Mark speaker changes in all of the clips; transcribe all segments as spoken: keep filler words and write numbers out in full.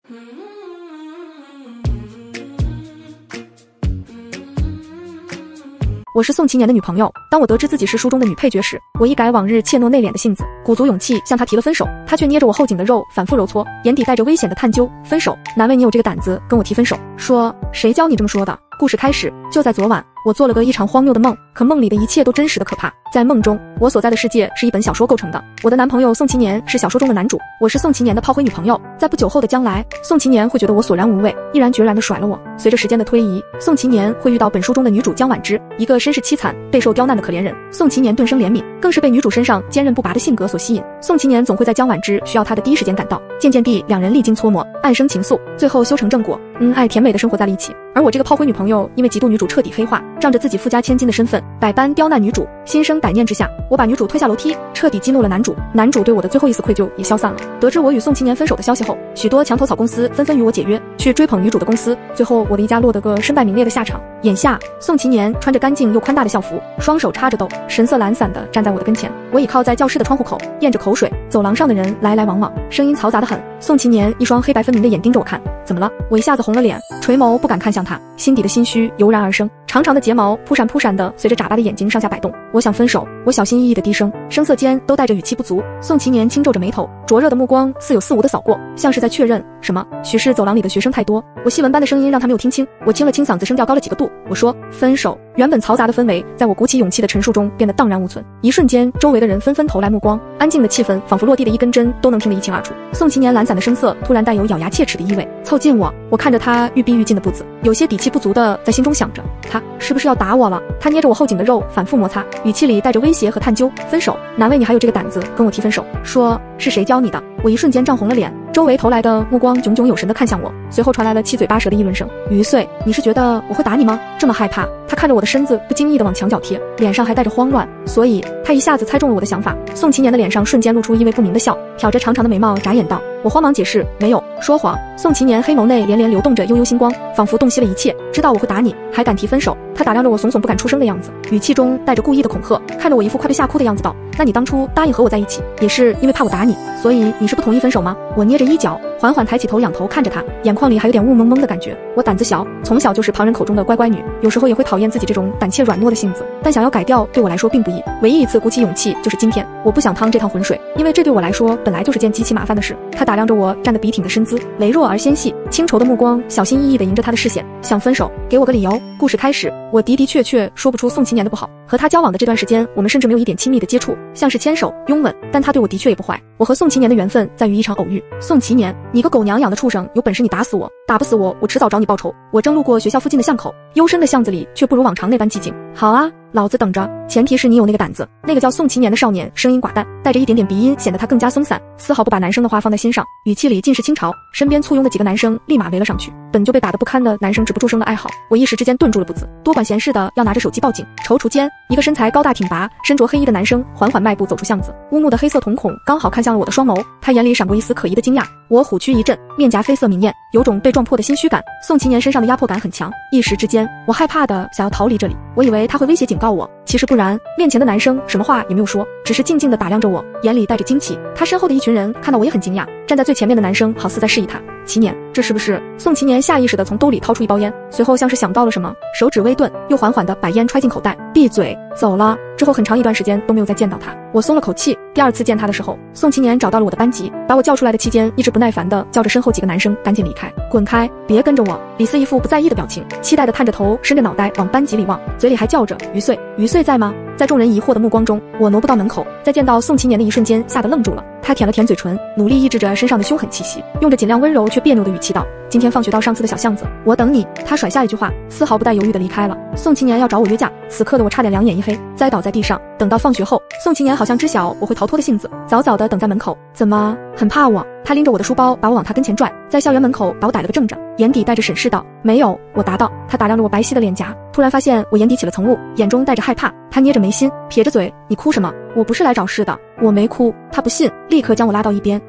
Speaker 1: 我是宋祈年的女朋友，当我得知自己是书中的女配角时，我一改往日怯懦内敛的性子，鼓足勇气向他提了分手。他却捏着我后颈的肉反复揉搓，眼底带着危险的探究。分手？难为你有这个胆子跟我提分手。说谁教你这么说的？故事开始就在昨晚，我做了个异常荒谬的梦，可梦里的一切都真实的可怕。在梦中，我所在的世界是一本小说构成的，我的男朋友宋祈年是小说中的男主，我是宋祈年的炮灰女朋友。在不久后的将来，宋祈年会觉得我索然无味，毅然决然地甩了我。随着时间的推移，宋祈年会遇到本书中的女主江婉之，一个身世凄惨、备受刁难的可怜人。宋祈年顿生怜悯，更是被女主身上坚韧不拔的性格所吸引。宋祈年总会在江婉之需要他的第一时间赶到，渐渐地，两人历经搓磨，暗生情愫，最后修成正果，恩爱甜美的生活在了一起。而我这个炮灰女朋友，因为嫉妒女主彻底黑化，仗着自己富家千金的身份，百般刁难女主。心生歹念之下，我把女主推下楼梯，彻底激怒了男主。男主对我的最后一丝愧疚也消散了。得知我与宋祈年分手的消息后，许多墙头草公司纷纷与我解约，去追捧女主的公司。最后我的一家落得个身败名裂的下场。眼下，宋祈年穿着干净又宽大的校服，双手插着兜，神色懒散地站在我的跟前。我倚靠在教室的窗户口，咽着口水。走廊上的人来来往往，声音嘈杂得很。宋祈年一双黑白分明的眼盯着我看，怎么了？我一下子红了脸，垂眸不敢看向他，心底的心虚油然而生。长长的睫毛扑闪扑闪的随着眨巴的眼睛上下摆动。我想分手，我小心翼翼的低声，声色间都带着语气不足。宋祈年轻皱着眉头，灼热的目光似有似无的扫过，像是在确认什么。许是走廊里的学生太多，我细纹般的声音让他没有听清。我清了清嗓子，声调高了几个度，我说分手。原本嘈杂的氛围在我鼓起勇气的陈述中变得荡然无存。一瞬间，周围的人纷纷投来目光，安静的气氛仿佛落地的一根针都能听得一清二楚。宋祈年懒散的声色突然带有咬牙切齿的意味，凑近我，我看着他愈逼愈近的步子，有些底气不足的在心中想着，他是不是要打我了？他捏着我后颈的肉反复摩擦，语气里带着威胁和探究。分手？难为你还有这个胆子跟我提分手。说是谁教你的？我一瞬间涨红了脸，周围投来的目光炯炯有神地看向我，随后传来了七嘴八舌的议论声。余岁，你是觉得我会打你吗？这么害怕？他看着我的身子，不经意地往墙角贴，脸上还带着慌乱。所以他一下子猜中了我的想法。宋祈年的脸上瞬间露出意味不明的笑，挑着长长的眉毛眨眼道。我慌忙解释，没有说谎。宋祈年黑眸内连连流动着悠悠星光，仿佛洞悉了一切，知道我会打你，还敢提分手。他打量着我怂怂不敢出声的样子，语气中带着故意的恐吓，看着我一副快被吓哭的样子道，那你当初答应和我在一起，也是因为怕我打你，所以你是不同意分手吗？我捏着衣角，缓缓抬起头，仰头看着他，眼眶里还有点雾蒙蒙的感觉。我胆子小，从小就是旁人口中的乖乖女，有时候也会讨厌自己这种胆怯软糯的性子，但想要改掉对我来说并不易。唯一一次鼓起勇气就是今天，我不想趟这趟浑水，因为这对我来说本来就是件极其麻烦的事。他打量着我站得笔挺的身姿，羸弱而纤细，清愁的目光小心翼翼地迎着他的视线。想分手，给我个理由。故事开始，我的的确确说不出宋祈年的不好。和他交往的这段时间，我们甚至没有一点亲密的接触，像是牵手拥吻，但他对我的确也不坏。我和宋祈年的缘分在于一场偶遇。宋祈年，你个狗娘养的畜生，有本事你打死我，打不死我，我迟早找你报仇。我正路过学校附近的巷口，幽深的巷子里却不如往常那般寂静。好啊，老子等着，前提是你有那个胆子。那个叫宋祈年的少年声音寡淡，带着一点点鼻音，显得他更加松散，丝毫不把男生的话放在心上，语气里尽是轻嘲。身边簇拥的几个男生立马围了上去，本就被打得不堪的男生止不住声的哀嚎。我一时之间顿住了步子，多管闲事的要拿着手机报警。踌躇间，一个身材高大挺拔、身着黑衣的男生缓缓迈步走出巷子，乌木的黑色瞳孔刚好看向了我的双眸，他眼里闪过一丝可疑的惊讶。我虎躯一震，面颊绯色明艳，有种被撞破的心虚感。宋祈年身上的压迫感很强，一时之间，我害怕的想要逃离这里。我以为他会威胁警告我，其实不然。面前的男生什么话也没有说，只是静静地打量着我，眼里带着惊奇。他身后的一群人看到我也很惊讶，站在最前面的男生好似在示意他，祈年，这是不是？宋祈年下意识地从兜里掏出一包烟，随后像是想到了什么，手指微顿，又缓缓地把烟揣进口袋，闭嘴，走了。之后很长一段时间都没有再见到他，我松了口气。第二次见他的时候，宋祈年找到了我的班级，把我叫出来的期间，一直不耐烦地叫着身后几个男生赶紧离开，滚开，别跟着我。李四一副不在意的表情，期待地探着头，伸着脑袋往班级里望，嘴里还叫着余岁，余岁在吗？在众人疑惑的目光中，我挪不到门口，在见到宋祈年的一瞬间，吓得愣住了。他舔了舔嘴唇，努力抑制着身上的凶狠气息，用着尽量温柔却别扭的语气道：今天放学到上次的小巷子，我等你。他甩下一句话，丝毫不带犹豫地离开了。宋祈年要找我约架，此刻的我差点两眼一黑，栽倒在地上。等到放学后，宋祈年好像知晓我会逃脱的性子，早早地等在门口。怎么，很怕我？他拎着我的书包，把我往他跟前拽，在校园门口把我逮了个正着，眼底带着审视道：没有。我答道。他打量着我白皙的脸颊，突然发现我眼底起了层雾，眼中带着害怕。他捏着眉心，撇着嘴：你哭什么？我不是来找事的。我没哭。他不信，立刻将我拉到一边，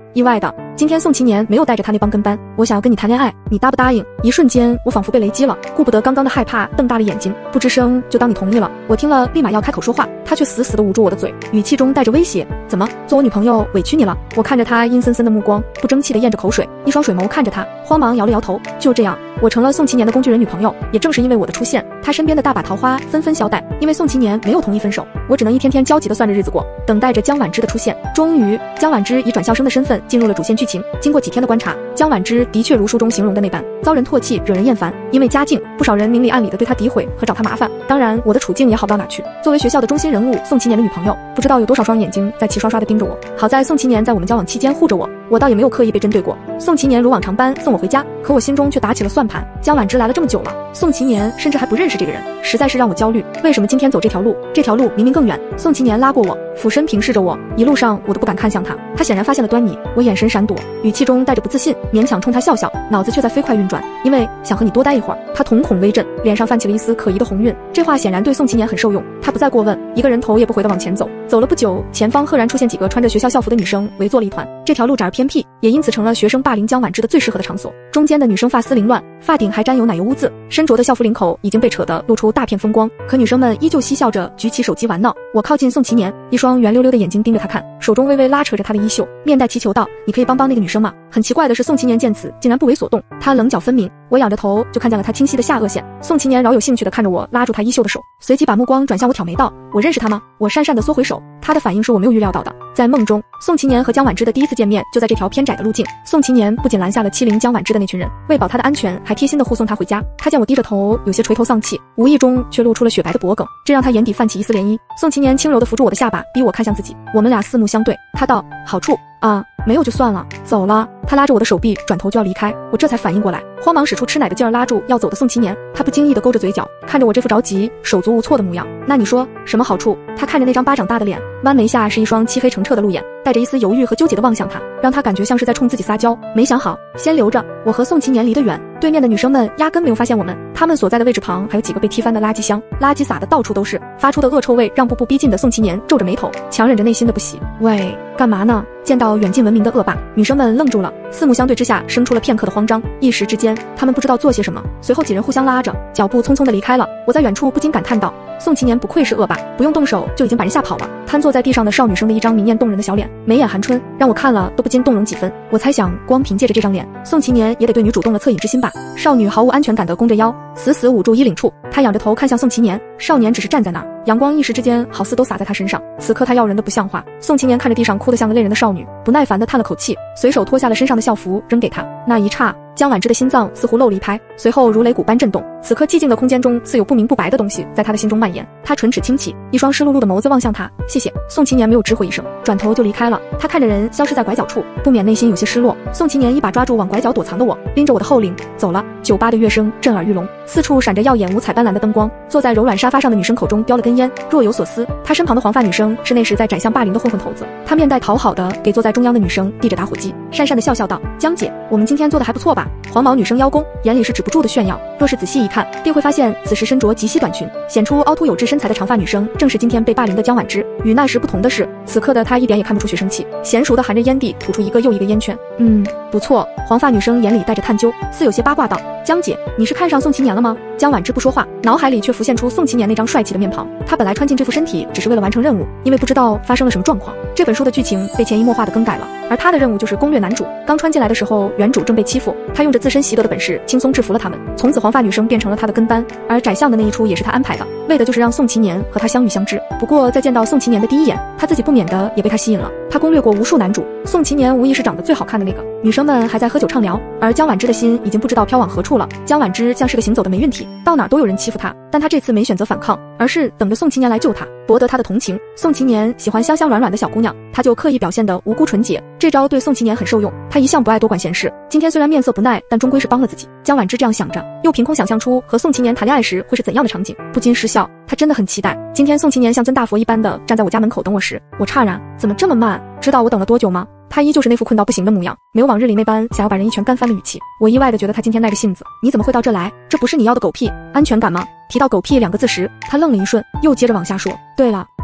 Speaker 1: 意外的，今天宋祈年没有带着他那帮跟班，我想要跟你谈恋爱，你答不答应？一瞬间，我仿佛被雷击了，顾不得刚刚的害怕，瞪大了眼睛，不吱声，就当你同意了。我听了，立马要开口说话，他却死死地捂住我的嘴，语气中带着威胁：怎么，做我女朋友委屈你了？我看着他阴森森的目光，不争气地咽着口水，一双水眸看着他，慌忙摇了摇头。就这样，我成了宋祈年的工具人女朋友。也正是因为我的出现，他身边的大把桃花纷纷消怠。因为宋祈年没有同意分手，我只能一天天焦急地算着日子过，等待着江婉之的出现。终于，江婉之以转校生的身份进入了主线剧情。经过几天的观察，江婉之的确如书中形容的那般，遭人唾弃，惹人厌烦。因为家境，不少人明里暗里的对他诋毁和找他麻烦。当然，我的处境也好不到哪去。作为学校的中心人物，宋祈年的女朋友，不知道有多少双眼睛在齐刷刷地盯着我。好在宋祈年在我们交往期间护着我，我倒也没有刻意被针对过。宋祈年如往常般送我回家，可我心中却打起了算盘。江婉之来了这么久了，宋祈年甚至还不认识这个人，实在是让我焦虑。为什么今天走这条路？这条路明明更远。宋祈年拉过我，俯身平视着我，一路上我都不敢看向他。他显然发现了端倪，我眼神闪躲，语气中带着不自信，勉强冲他笑笑，脑子却在飞快运转。因为想和你多待一会儿。他瞳孔微震，脸上泛起了一丝可疑的红晕。这话显然对宋祈年很受用，他不再过问，一个人头也不回地往前走。走了不久，前方赫然出现几个穿着学校校服的女生，围坐了一团。这条路窄而偏僻，也因此成了学生霸凌江婉之的最适合的场所。中间的女生发丝凌乱，发顶还沾有奶油污渍，身着的校服领口已经被扯得露出大片风光，可女生们依旧嬉笑着举起手机玩闹。我靠近宋祈年，一双圆溜溜的眼睛盯着他看，手中微微拉扯着他的衣袖，面带祈求道：你可以帮帮那个女生吗？很奇怪的是，宋祈年见此竟然不为所动，他棱角分明。我仰着头就看见了他清晰的下颚线。宋祈年饶有兴趣地看着我拉住他衣袖的手，随即把目光转向我，挑眉道：我认识他吗？我讪讪地缩回手，他的反应是我没有预料到的。在梦中，宋祈年和江婉之的第一次见面就在这条偏窄的路径。宋祈年不仅拦下了欺凌江婉之的那群人，为保他的安全，还贴心地护送他回家。他见我低着头，有些垂头丧气，无意中却露出了雪白的脖颈，这让他眼底泛起一丝涟漪。宋祈年轻柔地扶住我的下巴，逼我看向自己。我们俩四目相对，他道：好处啊，没有就算了，走了。他拉着我的手臂，转头就要离开，我这才反应过来，慌忙使出吃奶的劲儿拉住要走的宋祈年。他不经意地勾着嘴角，看着我这副着急、手足无措的模样。那你说什么好处？他看着那张巴掌大的脸，弯眉下是一双漆黑澄澈的鹿眼，带着一丝犹豫和纠结地望向他，让他感觉像是在冲自己撒娇。没想好，先留着。我和宋祈年离得远，对面的女生们压根没有发现我们，她们所在的位置旁还有几个被踢翻的垃圾箱，垃圾撒的到处都是，发出的恶臭味让步步逼近的宋祈年皱着眉头，强忍着内心的不喜。喂，干嘛呢？见到远近闻名的恶霸，女生们愣住了，四目相对之下生出了片刻的慌张，一时之间她们不知道做些什么。随后几人互相拉着，脚步匆匆地离开了。我在远处不禁感叹道：宋祈年不愧是恶霸，不用动手就已经把人吓跑了。瘫坐在地上的少女生的一张明艳动人的小脸，眉眼含春，让我看了都不禁动容几分。我猜想，光凭借着这张脸，宋祈年也得对女主动了恻隐之心吧。少女毫无安全感地弓着腰，死死捂住衣领处，她仰着头看向宋祈年，少年只是站在那儿，阳光一时之间好似都洒在他身上。此刻他要人的不像话。宋祈年看着地上哭得像个泪人的少女，不耐烦地叹了口气，随手脱下了身上的校服扔给她。那一刹，江婉之的心脏似乎漏了一拍，随后如擂鼓般震动。此刻寂静的空间中似有不明不白的东西在他的心中蔓延。他唇齿轻启，一双湿漉漉的眸子望向他。谢谢。宋祈年没有直回一声，转头就离开了。他看着人消失在拐角处，不免内心有些失落。宋祈年一把抓住往拐角躲藏的我，拎着我的后领走了。酒吧的乐声震耳欲聋，四处闪着耀眼五彩斑斓的灯光。坐在柔软沙发上的女生口中叼了根烟，若有所思。她身旁的黄发女生是那时在宰相霸凌的混混头子，她面带讨好的给坐在中央的女生递着打火机，讪讪的笑笑道：江姐，我们今天做的还不错吧？黄毛女生邀功，眼里是止不住的炫耀。若是仔细一看，定会发现此时身着及膝短裙，显出凹凸有致身材的长发女生，正是今天被霸凌的江婉之。与那时不同的是，此刻的她一点也看不出学生气，娴熟的含着烟蒂吐出一个又一个烟圈。嗯，不错。黄发女生眼里带着探究，似有些八卦道：江姐，你是看上宋祈年了吗？江婉之不说话，脑海里却浮现出宋祈年那张帅气的面庞。他本来穿进这副身体只是为了完成任务，因为不知道发生了什么状况，这本书的剧情被潜移默化的更改了，而他的任务就是攻略男主。刚穿进来的时候，原主正被欺负，他用着自身习得的本事轻松制服了他们，从此黄发女生变成了他的跟班，而宰相的那一出也是他安排的，为的就是让宋祈年和他相遇相知。不过在见到宋祈年的第一眼，他自己不免的也被他吸引了。他攻略过无数男主，宋祈年无疑是长得最好看的那个。女生们还在喝酒畅聊，而江婉之的心已经不知道飘往何处了。江婉之像是个行走的霉运体，到哪都有人欺负他，但他这次没选择反抗，而是等着宋祈年来救他，博得他的同情。宋祈年喜欢香香软软的小姑娘，他就刻意表现得无辜纯洁，这招对宋祈年很受用。他一向不爱多管闲事，今天虽然面色不耐，但终归是帮了自己。江婉之这样想着，又凭空想象出和宋祈年谈恋爱时会是怎样的场景，不禁失笑。他真的很期待今天宋祈年像尊大佛一般的站在我家门口等我时，我诧然，怎么这么慢？知道我等了多久吗？他依旧是那副困到不行的模样，没有往日里那般想要把人一拳干翻的语气。我意外的觉得他今天耐着性子，你怎么会到这来？这不是你要的狗屁安全感吗？提到狗屁两个字时，他愣了一瞬，又接着往下说。对了，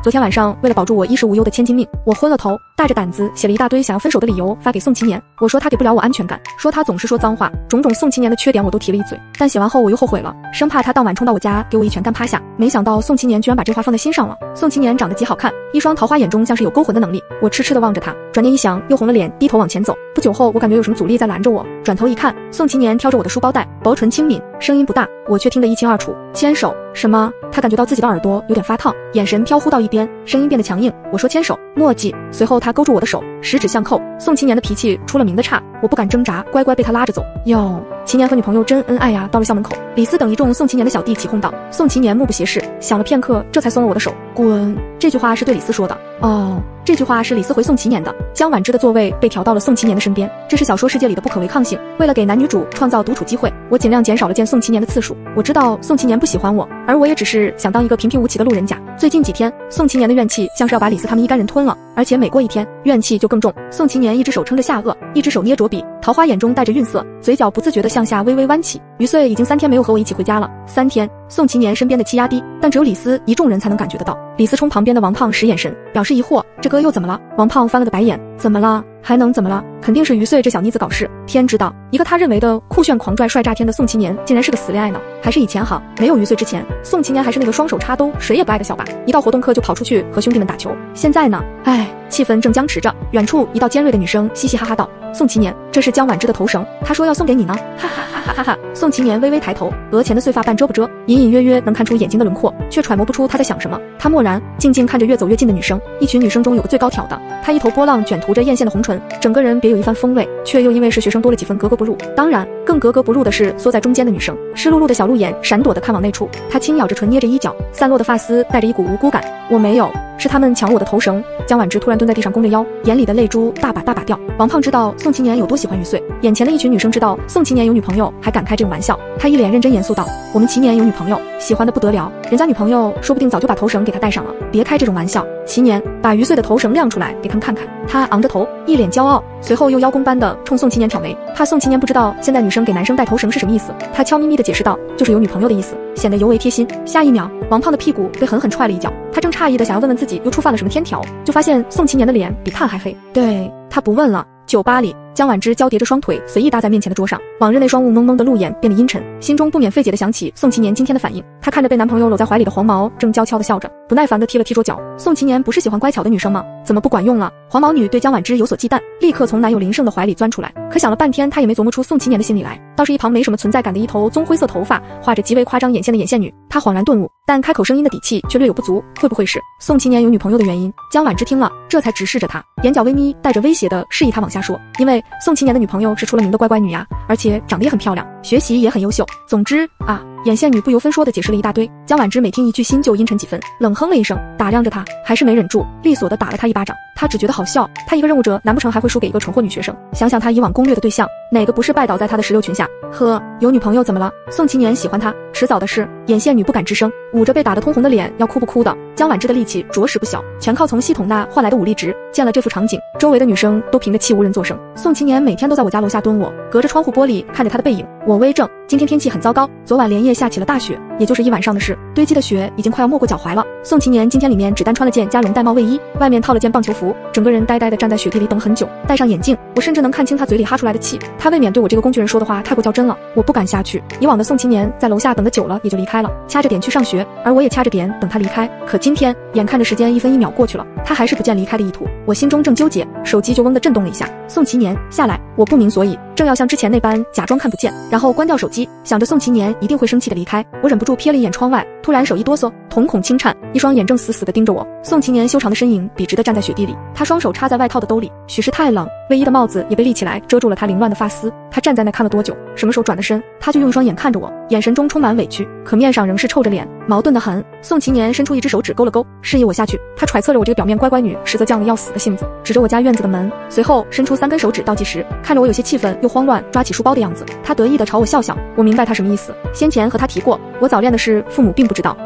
Speaker 1: 昨天晚上为了保住我衣食无忧的千金命，我昏了头，带着胆子写了一大堆想要分手的理由发给宋祈年。我说他给不了我安全感，说他总是说脏话，种种宋祈年的缺点我都提了一嘴。但写完后我又后悔了，生怕他当晚冲到我家给我一拳干趴下。没想到宋祈年居然把这话放在心上了。宋祈年长得极好看，一双桃花眼中像是有勾魂的能力。我痴痴地望着他，转念一想又红了脸，低头往前走。不久后我感觉有什么阻力在拦着我，转头一看，宋祈年挑着我的书包带，薄唇轻抿，声音不大，我却听得一清二楚。牵手？什么？他感觉到自己的耳朵有点发烫，眼神飘忽到一边，声音变得强硬。我说牵手，墨迹。随后他勾住我的手，十指相扣。宋祈年的脾气出了名的差，我不敢挣扎，乖乖被他拉着走。哟，祈年和女朋友真恩爱呀！到了校门口，李斯等一众宋祈年的小弟起哄道。宋祈年目不斜视，想了片刻，这才松了我的手。滚！这句话是对李斯说的。哦，这句话是李斯回宋祈年的。江婉之的座位被调到了宋祈年的身边，这是小说世界里的不可违抗性。为了给男女主创造独处机会，我尽量减少了见宋祈年的次数。我知道宋祈年不喜欢我，而我也只是想当一个平平无奇的路人甲。最近几天，宋祈年的怨气像是要把李斯他们一干人吞了，而且每过一天，怨气就更重。宋祈年一只手撑着下颚，一只手捏着笔，桃花眼中带着晕色，嘴角不自觉地向下微微弯起。余岁已经三天没有和我一起回家了。三天，宋祈年身边的气压低，但只有李斯一众人才能感觉得到。李斯冲旁边的王胖使眼神，表示疑惑，这哥又怎么了？王胖翻了个白眼，怎么了？还能怎么了？肯定是余岁这小妮子搞事。天知道，一个他认为的酷炫狂拽帅炸天的宋祈年，竟然是个死恋爱脑。还是以前好，没有余岁之前，宋祈年还是那个双手插兜谁也不爱的小把，一到活动课就跑出去和兄弟们打球。现在呢？唉，气氛正僵持着，远处一道尖锐的女声嘻嘻哈哈道：“宋祈年，这是江婉之的头绳，他说要送给你呢。”哈哈哈哈哈哈！宋祈年微微抬头，额前的碎发半遮不遮，隐隐约约能看出眼睛的轮廓，却揣摩不出他在想什么。他默然静静看着越走越近的女生，一群女生中有个最高挑的，她一头波浪卷涂着艳羡的红唇，整个人别有一番风味，却又因为是学生多了几分格格不入。当然，更格格不入的是缩在中间的女生，湿漉漉的小鹿眼闪躲的看往那处，她轻咬着唇，捏着衣角，散落的发丝带着一股无辜感。我没有，是他们抢我的头绳。江婉之突然蹲在地上弓着腰，眼里的泪珠大把大把掉。王胖知道宋祈年有多喜欢余岁，眼前的一群女生知道宋祈年有女朋友，还敢开这种玩笑。他一脸认真严肃道：“我们祈年有女朋友，喜欢的不得了，人家女朋友说不定早就把头绳给他戴上了，别开这种玩笑。”祈年把余岁的头绳亮出来给他们看看，他昂着头，一脸骄傲，随后又邀功般的冲宋祈年挑眉，怕宋祈年不知道现在女生给男生戴头绳是什么意思，他悄咪咪的解释道：“就是有女朋友的意思，显得尤为贴心。”下一秒，王胖的屁股被狠狠踹了一脚，他正诧异的想要问问自己又触犯了什么天条，就发现宋祈年的脸比炭还黑。对，他不问了。酒吧里，江婉之交叠着双腿随意搭在面前的桌上，往日那双雾蒙蒙的鹿眼变得阴沉，心中不免费解的想起宋祈年今天的反应。她看着被男朋友搂在怀里的黄毛，正娇俏的笑着，不耐烦的踢了踢桌角。宋祈年不是喜欢乖巧的女生吗？怎么不管用了？黄毛女对江婉之有所忌惮，立刻从男友林胜的怀里钻出来，可想了半天，她也没琢磨出宋祈年的心里来，倒是一旁没什么存在感的一头棕灰色头发，画着极为夸张眼线的眼线女。她恍然顿悟，但开口声音的底气却略有不足，会不会是宋祈年有女朋友的原因？江婉之听了，这才直视着他，眼角微眯，带着威胁的示意他往下说，因为宋祈年的女朋友是出了名的乖乖女呀，而且长得也很漂亮，学习也很优秀。总之啊，眼线女不由分说的解释了一大堆。江婉之每听一句心就阴沉几分，冷哼了一声，打量着他，还是没忍住，利索的打了他一巴掌。他只觉得好笑，他一个任务者难不成还会输给一个蠢货女学生？想想他以往攻略的对象，哪个不是拜倒在他的石榴裙下？呵，有女朋友怎么了？宋祈年喜欢他，迟早的事。眼线女不敢吱声，捂着被打得通红的脸，要哭不哭的。江婉之的力气着实不小，全靠从系统那换来的武力值。见了这副场景，周围的女生都凭着气无人作声。宋祈年每天都在我家楼下蹲我，隔着窗户玻璃看着他的背影。我微怔，今天天气很糟糕，昨晚连夜下起了大雪，也就是一晚上的事，堆积的雪已经快要没过脚踝了。宋祈年今天里面只单穿了件加绒带帽卫衣，外面套了件棒球服，整个人呆呆地站在雪地里等很久。戴上眼镜，我甚至能看清他嘴里哈出来的气。他未免对我这个工具人说的话太过较真了，我不敢下去。以往的宋祈年在楼下等得久了也就离开了，掐着点去上学，而我也掐着点等他离开。可今天眼看着时间一分一秒过去了，他还是不见离开的意图。我心中正纠结，手机就嗡地震动了一下。宋祈年，下来！我不明所以，正要像之前那般假装看不见，然后关掉手机，想着宋祈年一定会生气的离开，我忍不住瞥了一眼窗外，突然手一哆嗦，瞳孔轻颤，一双眼正死死地盯着我。宋祈年修长的身影笔直地站在雪地里，他双手插在外套的兜里，许是太冷，卫衣的帽子也被立起来遮住了他凌乱的发丝。他站在那看了多久，什么时候转的身，他就用一双眼看着我，眼神中充满委屈，可面上仍是臭着脸，矛盾得很。宋祈年伸出一只手指勾了勾，示意我下去。他揣测着我这个表面乖乖女，实则犟得要死的性子，指着我家院子的门，随后伸出三根手指倒计时，看着我有些气愤又慌乱，抓起书包的样子。他得意地朝我笑笑，我明白他什么意思。先前和他提过，我早恋的事父母并不知道，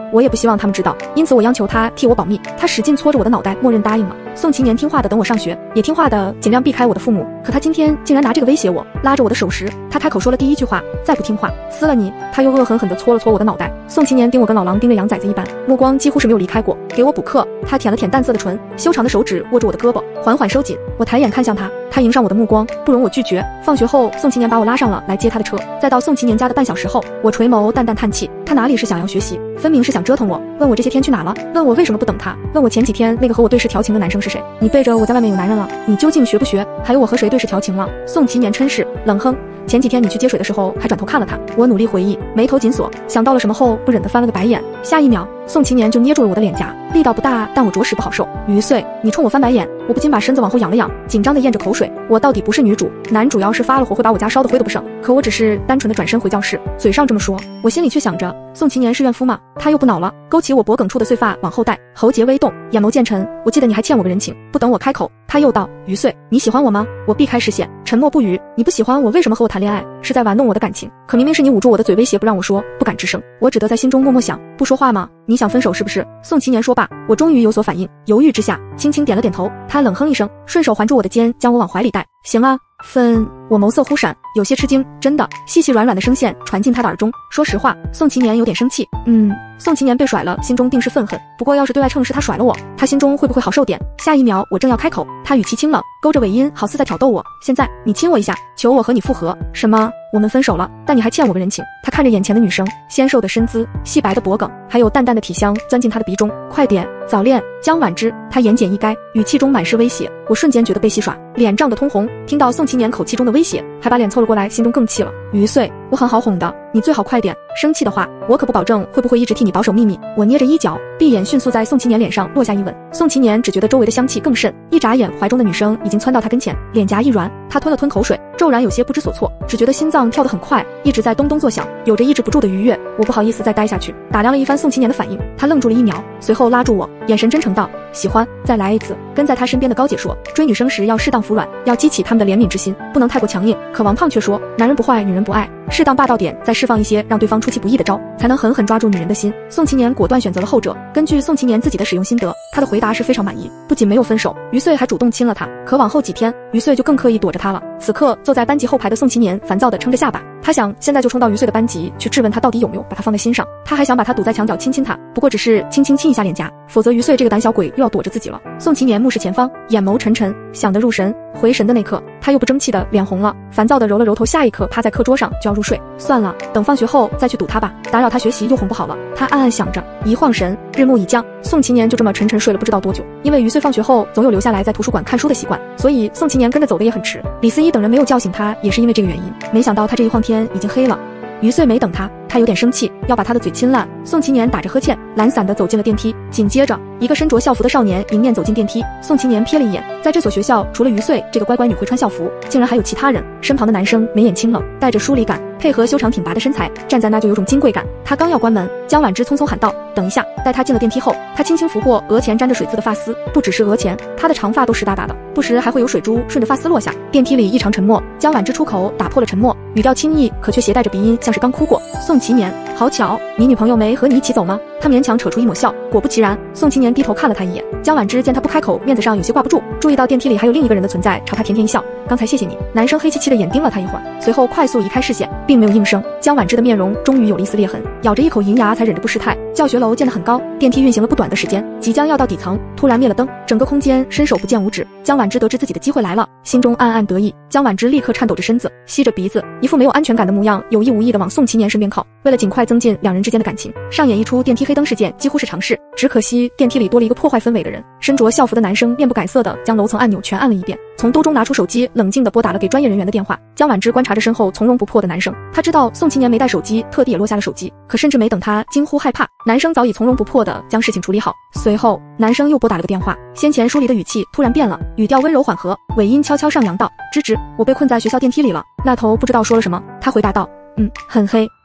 Speaker 1: 我也不希望他们知道，因此我央求他替我保密。他使劲搓着我的脑袋，默认答应了。宋祈年听话的等我上学，也听话的尽量避开我的父母。可他今天竟然拿这个威胁我，拉着我的手时，他开口说了第一句话：再不听话，撕了你。他又恶狠狠地搓了搓我的脑袋。宋祈年盯我跟老狼盯着羊崽子一般，目光几乎是没有离开过。给我补课，他舔了舔淡色的唇，修长的手指握住我的胳膊，缓缓收紧。我抬眼看向他，他迎上我的目光，不容我拒绝。放学后，宋祈年把我拉上了来接他的车。再到宋祈年家的半小时后，我垂眸淡淡叹气，他哪里是想要学习，分明是想折腾我，问我这些天去哪了，问我为什么不等他，问我前几天那个和我对视调情的男生是谁。你背着我在外面有男人了，你究竟学不学？还有我和谁对视调情了？宋祈年嗔视冷哼，前几天你去接水的时候还转头看了他。我努力回忆，眉头紧锁，想到了什么后不忍地翻了个白眼。下一秒，宋祈年就捏住了我的脸颊，力道不大，但我着实不好受。于碎，你冲我翻白眼，我不禁把身子往后仰了仰，紧张地咽着口水。我到底不是女主，男主要是发了火会把我家烧得灰都不剩。可我只是单纯的转身回教室，嘴上这么说，我心里却想着，宋祈年是怨夫吗？他又不恼了，勾起我脖梗处的碎发往后带，喉结微动，眼眸渐沉。我记得你还欠我个人情。不等我开口，他又道，于碎，你喜欢我吗？我避开视线，沉默不语。你不喜欢我，为什么和我谈恋爱？是在玩弄我的感情。可明明是你捂住我的嘴，威胁不让我说，不敢吱声。我只得在心中默默想，不说话吗？你想分手是不是？宋祈年说罢，我终于有所反应，犹豫之下，轻轻点了点头。他冷哼一声，顺手环住我的肩，将我往怀里带。行啊，分。我眸色忽闪，有些吃惊。真的，细细软软的声线传进他的耳中。说实话，宋祈年有点生气。嗯，宋祈年被甩了，心中定是愤恨。不过要是对外称是他甩了我，他心中会不会好受点？下一秒，我正要开口，他语气清冷，勾着尾音，好似在挑逗我。现在，你亲我一下，求我和你复合。什么？我们分手了，但你还欠我个人情。他看着眼前的女生，纤瘦的身姿，细白的脖梗，还有淡淡的体香钻进他的鼻中。快点，早恋。江婉之，他言简意赅，语气中满是威胁。我瞬间觉得被戏耍，脸涨得通红。听到宋祈年口气中的威胁，还把脸凑了过来，心中更气了。于碎，我很好哄的，你最好快点。生气的话，我可不保证会不会一直替你保守秘密。我捏着衣角，闭眼迅速在宋祈年脸上落下一吻。宋祈年只觉得周围的香气更甚，一眨眼，怀中的女生已经窜到他跟前，脸颊一软，他吞了吞口水，骤然有些不知所措，只觉得心脏跳得很快，一直在咚咚作响，有着抑制不住的愉悦。我不好意思再待下去，打量了一番宋祈年的反应，他愣住了一秒，随后拉住我，眼神真诚道，喜欢，再来一次。跟在他身边的高姐说，追女生时要适当服软，要激起他们的怜悯之心，不能太过强硬。可王胖却说，男人不坏，女人不爱，适当霸道点，再释放一些让对方出其不意的招，才能狠狠抓住女人的心。宋祈年果断选择了后者。根据宋祈年自己的使用心得，他的回答是非常满意，不仅没有分手，于碎还主动亲了他。可往后几天，于碎就更刻意躲着他了。此刻坐在班级后排的宋祈年烦躁地撑着下巴，他想现在就冲到于碎的班级去质问他到底有没有把他放在心上。他还想把他堵在墙角亲亲他，不过只是轻轻亲一下脸颊，否则于碎这个胆小鬼又要躲着自己了。宋祈年目视前方，眼眸沉沉，想得入神。回神的那刻，他又不争气的脸红了，烦躁地揉了揉头，下一刻趴在课桌上就要入睡。算了，等放学后再去堵他吧，打扰他学习又哄不好了。他暗暗想着，一晃神，日暮已降，宋祈年就这么沉沉睡了不知道多久。因为于碎放学后总有留下来在图书馆看书的习惯，所以宋祈年跟着走的也很迟。李思一等人没有叫醒他，也是因为这个原因。没想到他这一晃天已经黑了。于碎没等他，他有点生气，要把他的嘴亲烂。宋祈年打着呵欠，懒散地走进了电梯。紧接着，一个身着校服的少年迎面走进电梯。宋祈年瞥了一眼，在这所学校，除了于碎这个乖乖女会穿校服，竟然还有其他人。身旁的男生眉眼清冷，带着疏离感，配合修长挺拔的身材，站在那就有种金贵感。他刚要关门，江婉之匆匆喊道：“等一下！”待他进了电梯后，他轻轻拂过额前沾着水渍的发丝，不只是额前，他的长发都湿哒哒的，不时还会有水珠顺着发丝落下。电梯里异常沉默，江婉之出口打破了沉默，语调轻易，可却携带着鼻音，像是刚哭过。宋祈年，好巧，你女朋友没和你一起走吗？他勉强扯出一抹笑。果不其然，宋祈年低头看了他一眼。江婉之见他不开口，面子上有些挂不住，注意到电梯里还有另一个人的存在，朝他甜甜一笑。刚才谢谢你。男生黑漆漆的眼盯了他一会儿，随后快速移开视线，并没有应声。江婉之的面容终于有了一丝裂痕，咬着一口银牙才忍着不失态。教学楼建得很高，电梯运行了不短的时间，即将要到底层，突然灭了灯，整个空间伸手不见五指。江婉之得知自己的机会来了，心中暗暗得意。江婉之立刻颤抖着身子，吸着鼻子，一副没有安全感的模样，有意无意地往宋祈年身边靠。为了尽快增进两人之间的感情，上演一出电梯黑灯事件几乎是常事。只可惜电梯里多了一个破坏氛围的人。身着校服的男生面不改色地将楼层按钮全按了一遍，从兜中拿出手机，冷静地拨打了给专业人员的电话。江婉之观察着身后从容不迫的男生，他知道宋祈年没带手机，特地也落下了手机。可甚至没等他惊呼害怕，男生早已从容不迫地将事情处理好。随后，男生又拨打了个电话，先前疏离的语气突然变了，语调温柔缓和，尾音悄悄上扬道：“芝芝，我被困在学校电梯里了。”那头不知道说了什么，他回答道：“嗯，很黑。”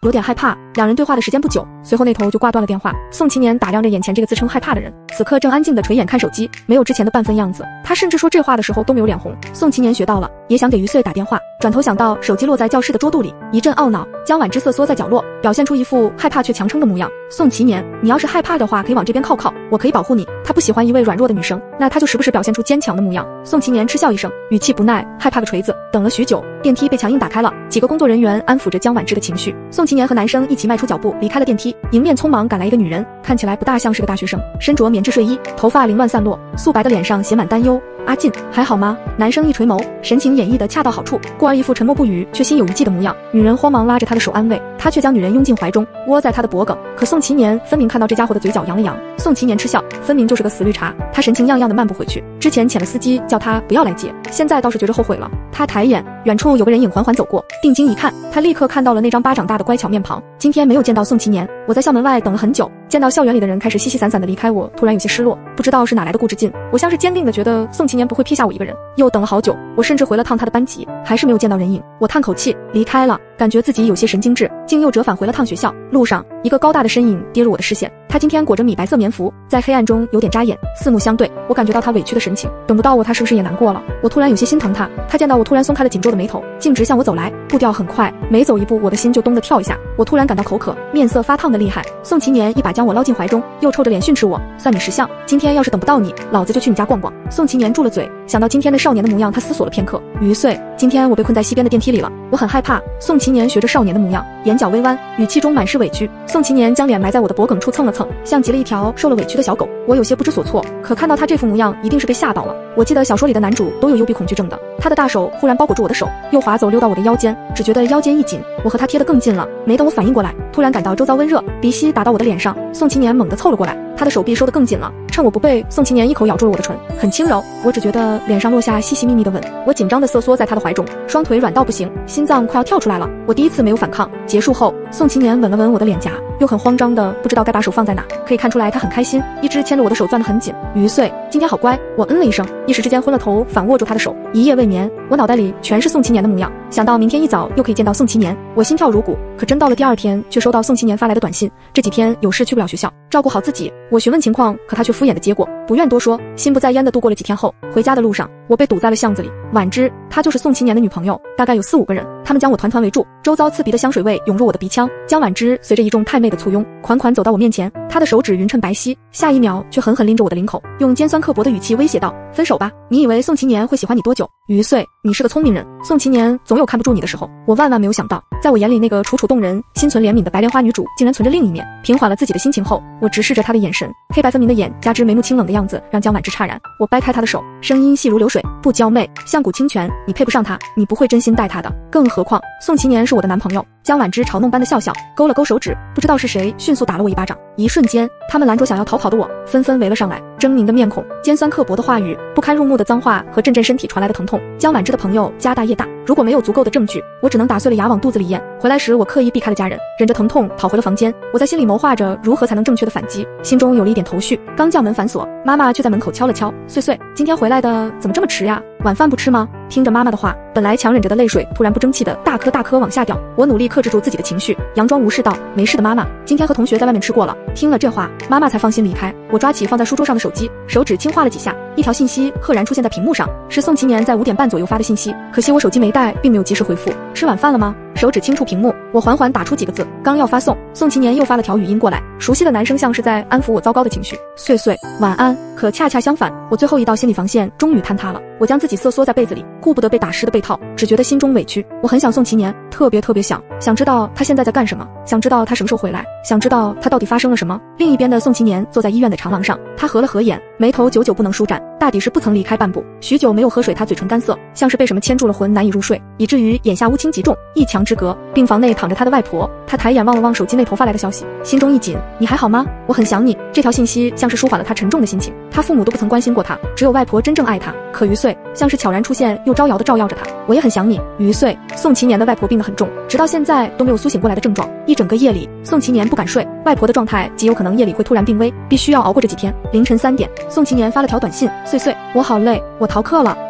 Speaker 1: 有点害怕。两人对话的时间不久，随后那头就挂断了电话。宋祈年打量着眼前这个自称害怕的人，此刻正安静地垂眼看手机，没有之前的半分样子。他甚至说这话的时候都没有脸红。宋祈年学到了，也想给于穗打电话，转头想到手机落在教室的桌肚里，一阵懊恼。江婉之瑟缩在角落，表现出一副害怕却强撑的模样。宋祈年，你要是害怕的话，可以往这边靠靠，我可以保护你。他不喜欢一位软弱的女生，那他就时不时表现出坚强的模样。宋祈年嗤笑一声，语气不耐，害怕个锤子。等了许久，电梯被强硬打开了，几个工作人员安抚着江婉之的情绪。宋祈年和男生一起迈出脚步离开了电梯，迎面匆忙赶来一个女人，看起来不大像是个大学生，身着棉质睡衣，头发凌乱散落，素白的脸上写满担忧。阿进还好吗？男生一垂眸，神情演绎得恰到好处，故而一副沉默不语却心有余悸的模样。女人慌忙拉着他的手安慰，他却将女人拥进怀中，窝在他的脖颈。可宋祈年分明看到这家伙的嘴角扬了扬。宋祈年嗤笑，分明就是个死绿茶。他神情样样的漫步回去，之前遣了司机叫他不要来接，现在倒是觉着后悔了。他抬眼，远处有个人影缓缓走过，定睛一看，他立刻看到了那张巴掌大的乖巧面庞。今天没有见到宋祈年，我在校门外等了很久，见到校园里的人开始稀稀散散的离开我，突然有些失落，不知道是哪来的固执劲，我像是坚定的觉得宋祈年不会撇下我一个人。又等了好久，我甚至回了趟他的班级，还是没有见到人影。我叹口气离开了，感觉自己有些神经质，竟又折返回了趟学校。路上，一个高大的身影跌入我的视线，他今天裹着米白色棉服，在黑暗中有点扎眼，四目相对，我感觉到他委屈的神情。等不到我，他是不是也难过了？我突然有些心疼他。他见到我突然松开了紧皱的眉头，径直向我走来，步调很快，每走一步我的心就咚地跳一下。我突然感到口渴，面色发烫的厉害。宋祈年一把将我捞进怀中，又臭着脸训斥我，算你识相，今天要是等不到你，老子就去你家逛逛。宋祈年住了嘴，想到今天的少年的模样，他思索了片刻。于穗，今天我被困在西边的电梯里了，我很害怕。宋祈年学着少年的模样，眼角微弯，语气中满是委屈。宋祈年将脸埋在我的脖颈处蹭了蹭，像极了一条受了委屈的小狗。我有些不知所措，可看到他这副模样，一定是被吓到了。我记得小说里的男主都有幽闭恐惧症的。他的大手忽然包裹住我的手，又滑走溜到我的腰间，只觉得腰间一紧，我和他贴得更近了。没等我反应过来，突然感到周遭温热，鼻息打到我的脸上。宋祈年猛地凑了过来，他的手臂收得更紧了，趁我不备，宋祈年一口咬住了我的唇，很轻柔。我只觉得脸上落下细细密密的吻，我紧张地瑟缩在他的怀中，双腿软到不行，心脏快要跳出来了。我第一次没有反抗。结束后，宋祈年吻了吻我的脸颊，又很慌张的不知道该把手放在哪，可以看出来他很开心，一只牵着我的手攥得很紧。于穗，今天好乖。我嗯了一声，一时之间昏了头，反握住他的手，一夜未眠。我脑袋里全是宋祈年的模样，想到明天一早又可以见到宋祈年，我心跳如鼓。可真到了第二天，却收到宋祈年发来的短信，这几天有事去不了学校，照顾好自己。我询问情况，可他却敷衍的结果，不愿多说，心不在焉的度过了几天后，回家的路上，我被堵在了巷子里。婉之，她就是宋祈年的女朋友，大概有四五个人，他们将我团团围住，周遭刺鼻的香水味涌入我的鼻腔。江婉之随着一众太妹的簇拥，款款走到我面前，她的手指匀称白皙，下一秒却狠狠拎着我的领口，用尖酸刻薄的语气威胁道：分手吧，你以为宋祈年会喜欢你多久？于穗，你是个聪明人，宋祈年总有看不住你的时候。我万万没有想到，在我眼里那个楚楚动人、心存怜悯的白莲花女主，竟然存着另一面。平缓了自己的心情后，我直视着她的眼神，黑白分明的眼加之眉目清冷的样子，让江婉之诧然。我掰开她的手，声音细如流水，不娇媚，像股清泉，你配不上她，你不会真心待她的，更何况宋祈年是我的男朋友。江婉之嘲弄般的笑笑，勾了勾手指，不知道是谁迅速打了我一巴掌。一瞬间，他们拦着想要逃跑的我，纷纷围了上来，狰狞的面孔，尖酸刻薄的话语，不堪入目的脏话和阵阵身体传来的疼痛。江婉之的朋友家大业大，如果没有足够的证据，我只能打碎了牙往肚子里咽。回来时，我刻意避开了家人，忍着疼痛跑回了房间。我在心里谋划着如何才能正确的反击，心中有了一点头绪。刚将门反锁，妈妈却在门口敲了敲：穗穗，今天回来的怎么这么迟呀？晚饭不吃吗？听着妈妈的话，本来强忍着的泪水突然不争气的大颗大颗往下掉。我努力克制住自己的情绪，佯装无事道：没事的妈妈，今天和同学在外面吃过了。听了这话，妈妈才放心离开。我抓起放在书桌上的手机，手指轻划了几下，一条信息赫然出现在屏幕上，是宋祈年在五点半左右发的信息。可惜我手机没带，并没有及时回复。吃晚饭了吗？手指轻触屏幕，我缓缓打出几个字，刚要发送，宋祈年又发了条语音过来，熟悉的男生像是在安抚我糟糕的情绪。穗穗，晚安。可恰恰相反，我最后一道心理防线终于坍塌了。我将自己瑟缩在被子里，顾不得被打湿的被套，只觉得心中委屈。我很想宋祈年，特别特别想，想知道他现在在干什么，想知道他什么时候回来，想知道他到底发生了什么。另一边的宋祈年坐在医院的长廊上，他合了合眼，眉头久久不能舒展，大抵是不曾离开半步。许久没有喝水，他嘴唇干涩，像是被什么牵住了魂，难以入睡，以至于眼下乌青极重，一墙之隔。病房内躺着他的外婆，他抬眼望了望手机内头发来的消息，心中一紧：你还好吗？我很想你。这条信息像是舒缓了他沉重的心情。他父母都不曾关心过他，只有外婆真正爱他。可于穗像是悄然出现，又招摇地照耀着他。我也很想你，于穗。宋祈年的外婆病得很重，直到现在都没有苏醒过来的症状。一整个夜里，宋祈年不敢睡，外婆的状态极有可能夜里会突然病危，必须要熬过这几天。凌晨三点，宋祈年发了条短信：穗穗，我好累，我逃课了。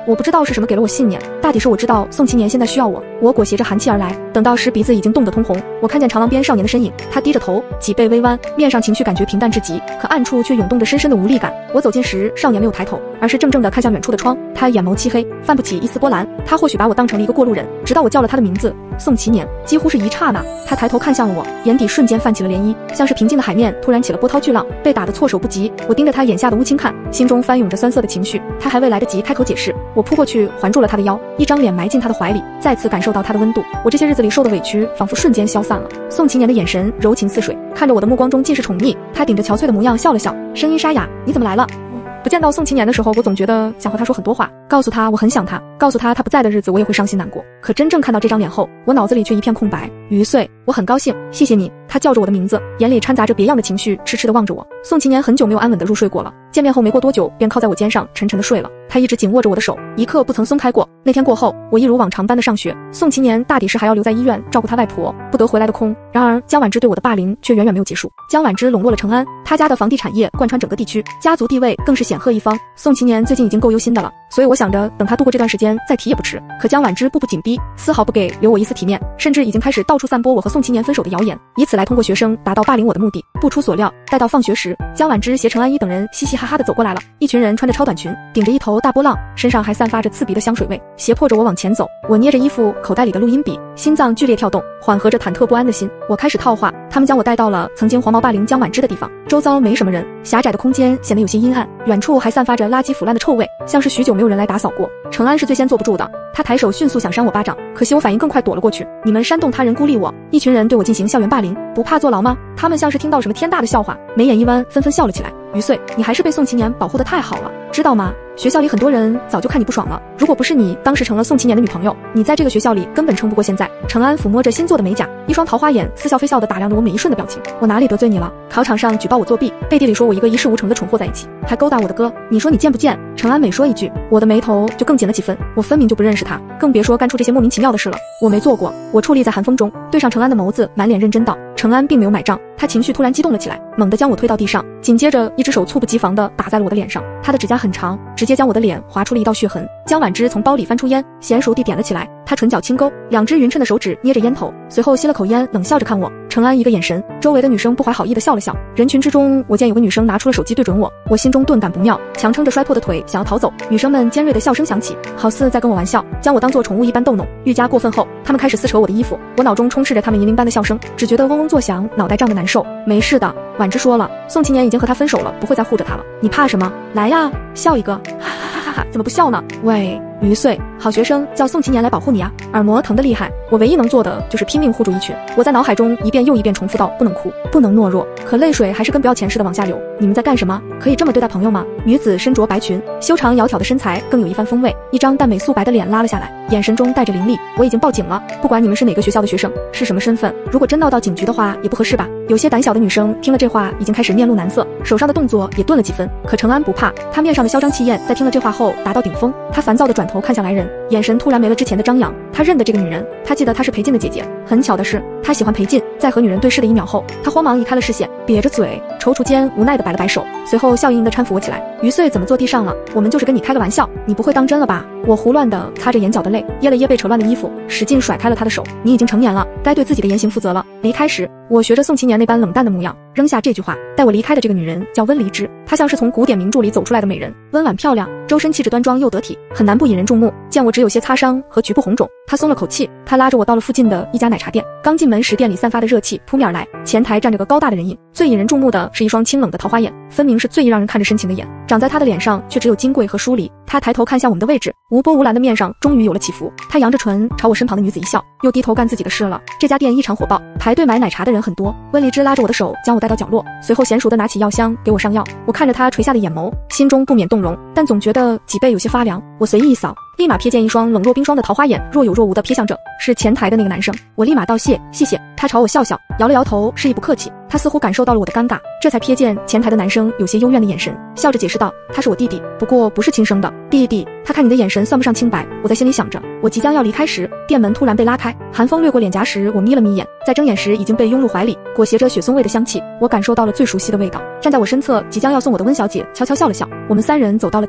Speaker 1: 我不知道是什么给了我信念，大抵是我知道宋祈年现在需要我。我裹挟着寒气而来，等到时鼻子已经冻得通红，我看见长廊边少年的身影，他低着头，脊背微弯，面上情绪感觉平淡至极，可暗处却涌动着深深的无力感。我走近时，少年没有抬头，而是怔怔地看向远处的窗，他眼眸漆黑，泛不起一丝波澜。他或许把我当成了一个过路人，直到我叫了他的名字，宋祈年。几乎是一刹那，他抬头看向了我，眼底瞬间泛起了涟漪，像是平静的海面突然起了波涛巨浪，被打得措手不及。我盯着他眼下的乌青看，心中翻涌着酸涩的情绪。他还未来得及开口解释，我扑过去环住了他的腰，一张脸埋进他的怀里，再次感受到他的温度。我这些日子里受的委屈仿佛瞬间消散了。宋祈年的眼神柔情似水，看着我的目光中尽是宠溺。他顶着憔悴的模样笑了笑，声音沙哑：你怎么来了？不见到宋祈年的时候，我总觉得想和他说很多话，告诉他我很想他，告诉他他不在的日子我也会伤心难过。可真正看到这张脸后，我脑子里却一片空白。于岁，我很高兴，谢谢你。他叫着我的名字，眼里掺杂着别样的情绪，痴痴地望着我。宋祈年很久没有安稳地入睡过了，见面后没过多久便靠在我肩上沉沉地睡了。他一直紧握着我的手，一刻不曾松开过。那天过后，我一如往常般的上学，宋祈年大抵是还要留在医院照顾他外婆，不得回来的空。然而江婉之对我的霸凌却远远没有结束。江婉之笼络了成安，他家的房地产业贯穿整个地区，家族地位更是显赫一方。宋祈年最近已经够忧心的了，所以我想着等他度过这段时间再提也不迟。可江婉之步步紧逼，丝毫不给留我一丝体面，甚至已经开始到处散播我和宋祈年分手的谣言，以此来通过学生达到霸凌我的目的。不出所料，待到放学时，江婉之携程安一等人嘻嘻哈哈地走过来了，一群人穿着超短裙，顶着一头大波浪，身上还散发着刺鼻的香水味，胁迫着我往前走。我捏着衣服口袋里的录音笔，心脏剧烈跳动，缓和着忐忑不安的心。我开始套话，他们将我带到了曾经黄毛霸凌江婉之的地方，周遭没什么人，狭窄的空间显得有些阴暗，远处还散发着垃圾腐烂的臭味，像是许久没有人来打扫过。程安是最先坐不住的，他抬手迅速想扇我巴掌，可惜我反应更快，躲了过去。你们煽动他人孤立我，一群人对我进行校园霸凌，不怕坐牢吗？他们像是听到什么天大的笑话，眉眼一弯，纷纷笑了起来。于岁，你还是被宋祈年保护得太好了，知道吗？学校里很多人早就看你不爽了，如果不是你当时成了宋祈年的女朋友，你在这个学校里根本撑不过现在。程安抚摸着新做的美甲，一双桃花眼似笑非笑地打量着我每一瞬的表情。我哪里得罪你了？考场上举报我作弊，背地里说我一个一事无成的蠢货在一起，还勾搭我的哥，你说你贱不贱？程安每说一句，我的眉头就更紧了几分。我分明就不认识他，更别说干出这些莫名其妙的事了。我没做过。我矗立在寒风中，对上程安的眸子，满脸认真道。程安并没有买账，他情绪突然激动了起来，猛地将我推到地上，紧接着一只手猝不及防地打在了我的脸上，他的指甲很长，直接将我的脸划出了一道血痕。江婉之从包里翻出烟，娴熟地点了起来，他唇角轻勾，两只匀称的手指捏着烟头，随后吸了口烟，冷笑着看我。程安一个眼神，周围的女生不怀好意地笑了笑。人群之中，我见有个女生拿出了手机对准我，我心中顿感不妙，强撑着摔破的腿想要逃走。女生们尖锐的笑声响起，好似在跟我玩笑，将我当作宠物一般逗弄。愈加过分后，他们开始撕扯我的衣服，我脑中充斥着他们银铃般的笑声，只觉得嗡嗡作响，脑袋胀得难受。没事的，婉之说了，宋祈年已经和他分手了，不会再护着他了，你怕什么？来呀，笑一个，哈哈哈哈，怎么不笑呢？喂，于岁，好学生叫宋祈年来保护你啊！耳膜疼得厉害，我唯一能做的就是拼命护住一群。我在脑海中一遍又一遍重复道：不能哭，不能懦弱。可泪水还是跟不要钱似的往下流。你们在干什么？可以这么对待朋友吗？女子身着白裙，修长窈窕的身材更有一番风味，一张淡美素白的脸拉了下来，眼神中带着凌厉。我已经报警了，不管你们是哪个学校的学生，是什么身份，如果真闹到警局的话，也不合适吧？有些胆小的女生听了这话，已经开始面露难色，手上的动作也顿了几分。可程安不怕，他面上的嚣张气焰在听了这话后达到顶峰。他烦躁地转头看向来人，眼神突然没了之前的张扬。他认得这个女人，他记得她是裴静的姐姐。很巧的是，他喜欢裴静。在和女人对视的一秒后，他慌忙移开了视线，瘪着嘴，踌躇间无奈地摆了摆手，随后笑盈盈地搀扶我起来。于岁怎么坐地上了？我们就是跟你开个玩笑，你不会当真了吧？我胡乱地擦着眼角的泪，掖了掖被扯乱的衣服，使劲甩开了他的手。你已经成年了，该对自己的言行负责了。离开时，我学着宋祈年那般冷淡的模样，扔下这句话。带我离开的这个女人叫温离之，她像是从古典名著里走出来的美人，温婉漂亮，周身气质端庄又得体，很难不引人注目。见我只有些擦伤和局部红肿，她松了口气，她拉着我到了附近的一家奶茶店。刚进门时，店里散发的热气扑面而来，前台站着个高大的人影，最引人注目的是一双清冷的桃花眼，分明是最易让人看着深情的眼，长在她的脸上却只有金贵和疏离。她抬头看向我们的位置，无波无澜的面上终于有了起伏。她扬着唇朝我身旁的女子一笑，又低头干自己的事了。这家店异常火爆，排队买奶茶的人很多。温离之拉着我的手将我带到角落，随后娴熟地拿起药箱给我上药。我看着她垂下的眼眸，心中不免动容，但总觉得脊背有些发凉。我随意一扫，立马瞥见一双冷若冰霜的桃花眼若有若无地瞥向着是前台的那个男生。我立马道谢，谢谢。他朝我笑笑，摇了摇头，示意不客气。他似乎感受到了我的尴尬，这才瞥见前台的男生有些幽怨的眼神，笑着解释道：他是我弟弟，不过不是亲生的。弟弟，他看你的眼神算不上清白。我在心里想着。我即将要离开时，店门突然被拉开，寒风掠过脸颊时，我眯了眯眼，在睁眼时已经被拥入怀里，裹挟着雪松味的香气，我感受到了最熟悉的味道。站在我身侧即将要送我的温小姐悄悄笑了笑。我们三人走到了店外，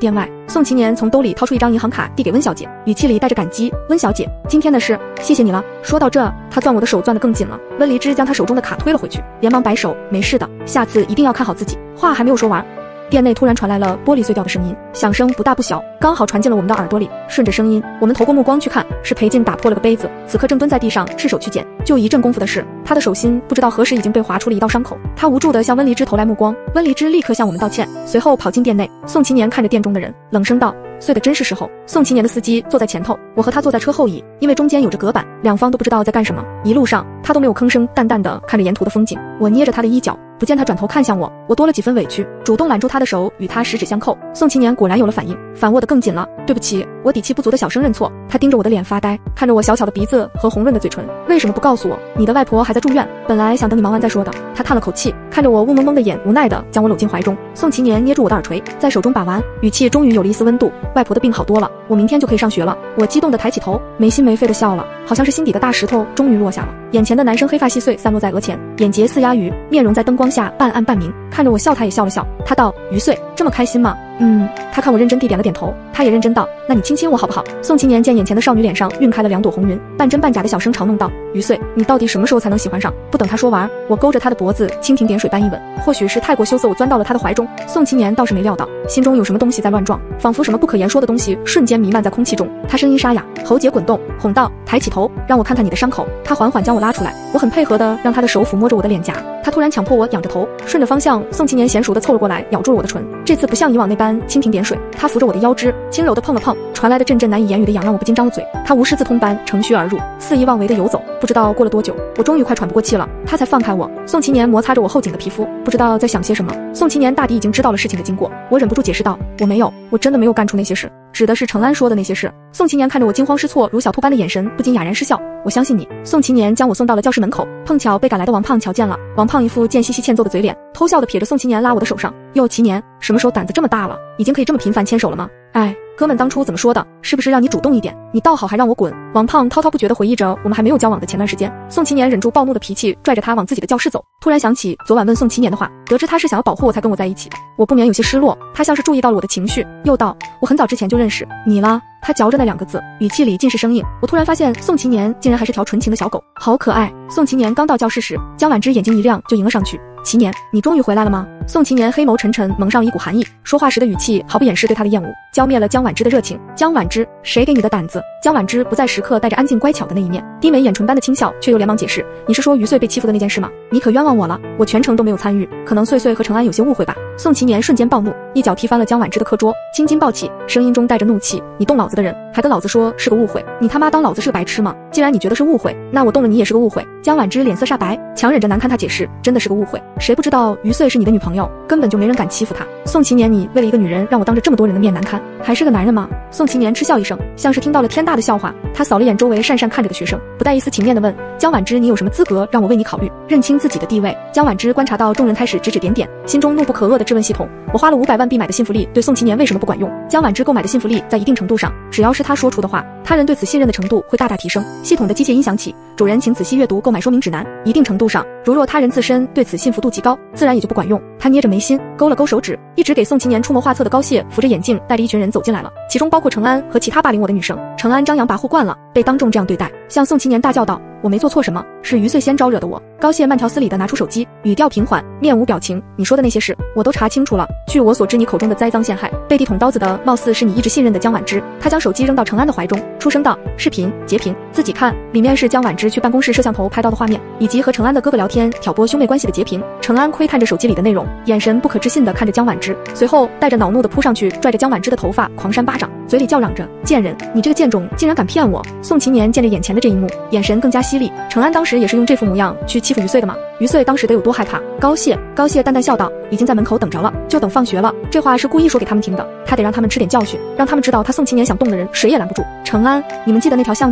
Speaker 1: 宋祈年从兜里掏出一张银行卡递给温小姐，语气里带着感激。温小姐，今天的事谢谢你了。说到这，他攥我的手攥得更紧了。温离之将他手中的卡推了回去，连忙摆手，没事的，下次一定要看好自己。话还没有说完，店内突然传来了玻璃碎掉的声音，响声不大不小，刚好传进了我们的耳朵里。顺着声音，我们投过目光去看，是裴进打破了个杯子，此刻正蹲在地上，赤手去捡。就一阵功夫的事，他的手心不知道何时已经被划出了一道伤口。他无助地向温离之投来目光，温离之立刻向我们道歉，随后跑进店内。宋祈年看着店中的人，冷声道：碎的真是时候。宋祈年的司机坐在前头，我和他坐在车后椅，因为中间有着隔板，两方都不知道在干什么。一路上他都没有吭声，淡淡的看着沿途的风景。我捏着他的衣角，不见他转头看向我，我多了几分委屈，主动揽住他的手，与他十指相扣。宋祈年果然有了反应，反握得更紧了。对不起，我底气不足的小声认错。他盯着我的脸发呆，看着我小巧的鼻子和红润的嘴唇，为什么不告诉我？你的外婆还在住院，本来想等你忙完再说的。他叹了口气，看着我雾蒙蒙的眼，无奈的将我搂进怀中。宋祈年捏住我的耳垂，在手中把玩，语气终于有了一丝温度。外婆的病好多了，我明天就可以上学了。我激动的抬起头，没心没肺的笑了，好像是心底的大石头终于落下了。眼前的男生黑发细碎散落在额前，眼睫似鸦鱼，面容在灯光下半暗半明。看着我笑，他也笑了笑。他道：于岁，这么开心吗？嗯。他看我认真地点了点头，他也认真道：那你亲亲我好不好？宋祈年见眼前的少女脸上晕开了两朵红云，半真半假的小声嘲弄道：于岁，你到底什么时候才能喜欢上？不等他说完，我勾着他的脖子，蜻蜓点水般一吻。或许是太过羞涩，我钻到了他的怀中。宋祈年倒是没料到，心中有什么东西在乱撞，仿佛什么不可言说的东西瞬间弥漫在空气中。他声音沙哑，喉结滚动，哄道：抬起头，让我看看你的伤口。他缓缓将我拉出来，我很配合的让他的手抚摸着我的脸颊。他突然强迫我仰着头，顺着方向，宋祈年娴熟的凑了过来，咬住了我的唇。这次不像以往那般蜻蜓点水，他扶着我的腰肢，轻柔的碰了碰，传来的阵阵难以言语的痒让我不禁张了嘴。他无师自通般乘虚而入，肆意妄为的游走。不知道过了多久，我终于快喘不过气了，他才放开我。宋祈年摩擦着我后颈的皮肤，不知道在想些什么。宋祈年大抵已经知道了事情的经过，我忍不住解释道：我没有，我真的没有干出那些事，指的是程安说的那些事。宋祈年看着我惊慌失措如小兔般的眼神，不禁哑然失笑。我相信你。宋祈年将我送到了教室门口，碰巧被赶来的王胖瞧见了。王胖一副贱兮兮欠揍的嘴脸，偷笑的撇着宋祈年拉我的手上。哟，祈年，什么时候胆子这么大了，已经可以这么频繁牵手了吗？哎，哥们当初怎么说的？是不是让你主动一点？你倒好还让我滚。王胖滔滔不绝地回忆着我们还没有交往的前段时间。宋祈年忍住暴怒的脾气，拽着他往自己的教室走。突然想起昨晚问宋祈年的话，得知他是想要保护我才跟我在一起的，我不免有些失落。他像是注意到了我的情绪，又道：我很早之前就认识你了。他嚼着那两个字，语气里尽是生硬。我突然发现宋祈年竟然还是条纯情的小狗，好可爱。宋祈年刚到教室时，江婉之眼睛一亮就迎了上去。祈年，你终于回来了吗？宋祈年黑眸沉沉，蒙上了一股寒意，说话时的语气毫不掩饰对他的厌恶，浇灭了江婉之的热情。江婉之，谁给你的胆子？江婉之不再时刻带着安静乖巧的那一面，低眉眼唇般的轻笑，却又连忙解释：你是说于岁被欺负的那件事吗？你可冤枉我了，我全程都没有参与，可能岁岁和程安有些误会吧。宋祈年瞬间暴怒，一脚踢翻了江婉之的课桌，青筋暴起，声音中带着怒气：你动脑子的人，还跟老子说是个误会？你他妈当老子是个白痴吗？既然你觉得是误会，那我动了你也是个误会。江婉之脸色煞白，强忍着难堪他解释：真的是个误会，谁不知道于岁是你的女朋友，根本就没人敢欺负她。宋祈年，你为了一个女人让我当着这么多人的面难堪，还是个男人吗？宋祈年嗤笑一声，像是听到了天大的笑话。他扫了眼周围讪讪看着的学生，不带一丝情面地问：江婉之，你有什么资格让我为你考虑？认清自己的地位。江婉之观察到众人开始指指点点，心中怒不可遏地质问系统：我花了五百万币买的信服力对宋祈年为什么不管用？江婉之购买的信服力在一定程度上，只要是他说出的话，他人对此信任的程度会大大提升。系统的机械音响起，主人请仔细阅读购买说明指南。一定程度上，如若他人自身对此信服度极高，自然也就不管用。他捏着眉心，勾了勾手指，一直给宋祈年出谋划策的高谢扶着眼镜，带着一群人走进来了，其中包括程安和其他霸凌我的女生。程安张扬跋扈惯了，被当众这样对待，向宋祈年大叫道：我没做错什么，是于岁先招惹的我。高谢慢条斯理地拿出手机，语调平缓，面无表情：你说的那些事我都查清楚了，据我所知，你口中的栽赃陷害背地捅刀子的貌似是你一直信任的江婉之。他将手机扔到程安的怀中，出声道：视频截屏，自己看。里面是江婉之去办公室摄像头拍到的画面，以及和程安的哥哥聊天挑拨兄妹关系的截屏。程安窥探着手机里的内容，眼神不可置信地看着江婉之，随后带着恼怒地扑上去，拽着江婉之的头发狂扇巴掌，嘴里叫嚷着：贱人，你这个贱种竟然敢骗我！宋祈年见着眼前的这一幕，眼神更加犀利。程安当时也是用这副模样去欺负于岁的吗？于岁当时得有多害怕？高谢高谢淡淡笑道：已经在门口等着了，就等放学了。这话是故意说给他们听的，他得让他们吃点教训，让他们知道他宋祈年想动的人谁也拦不住。程安，你们记得那条巷子吗？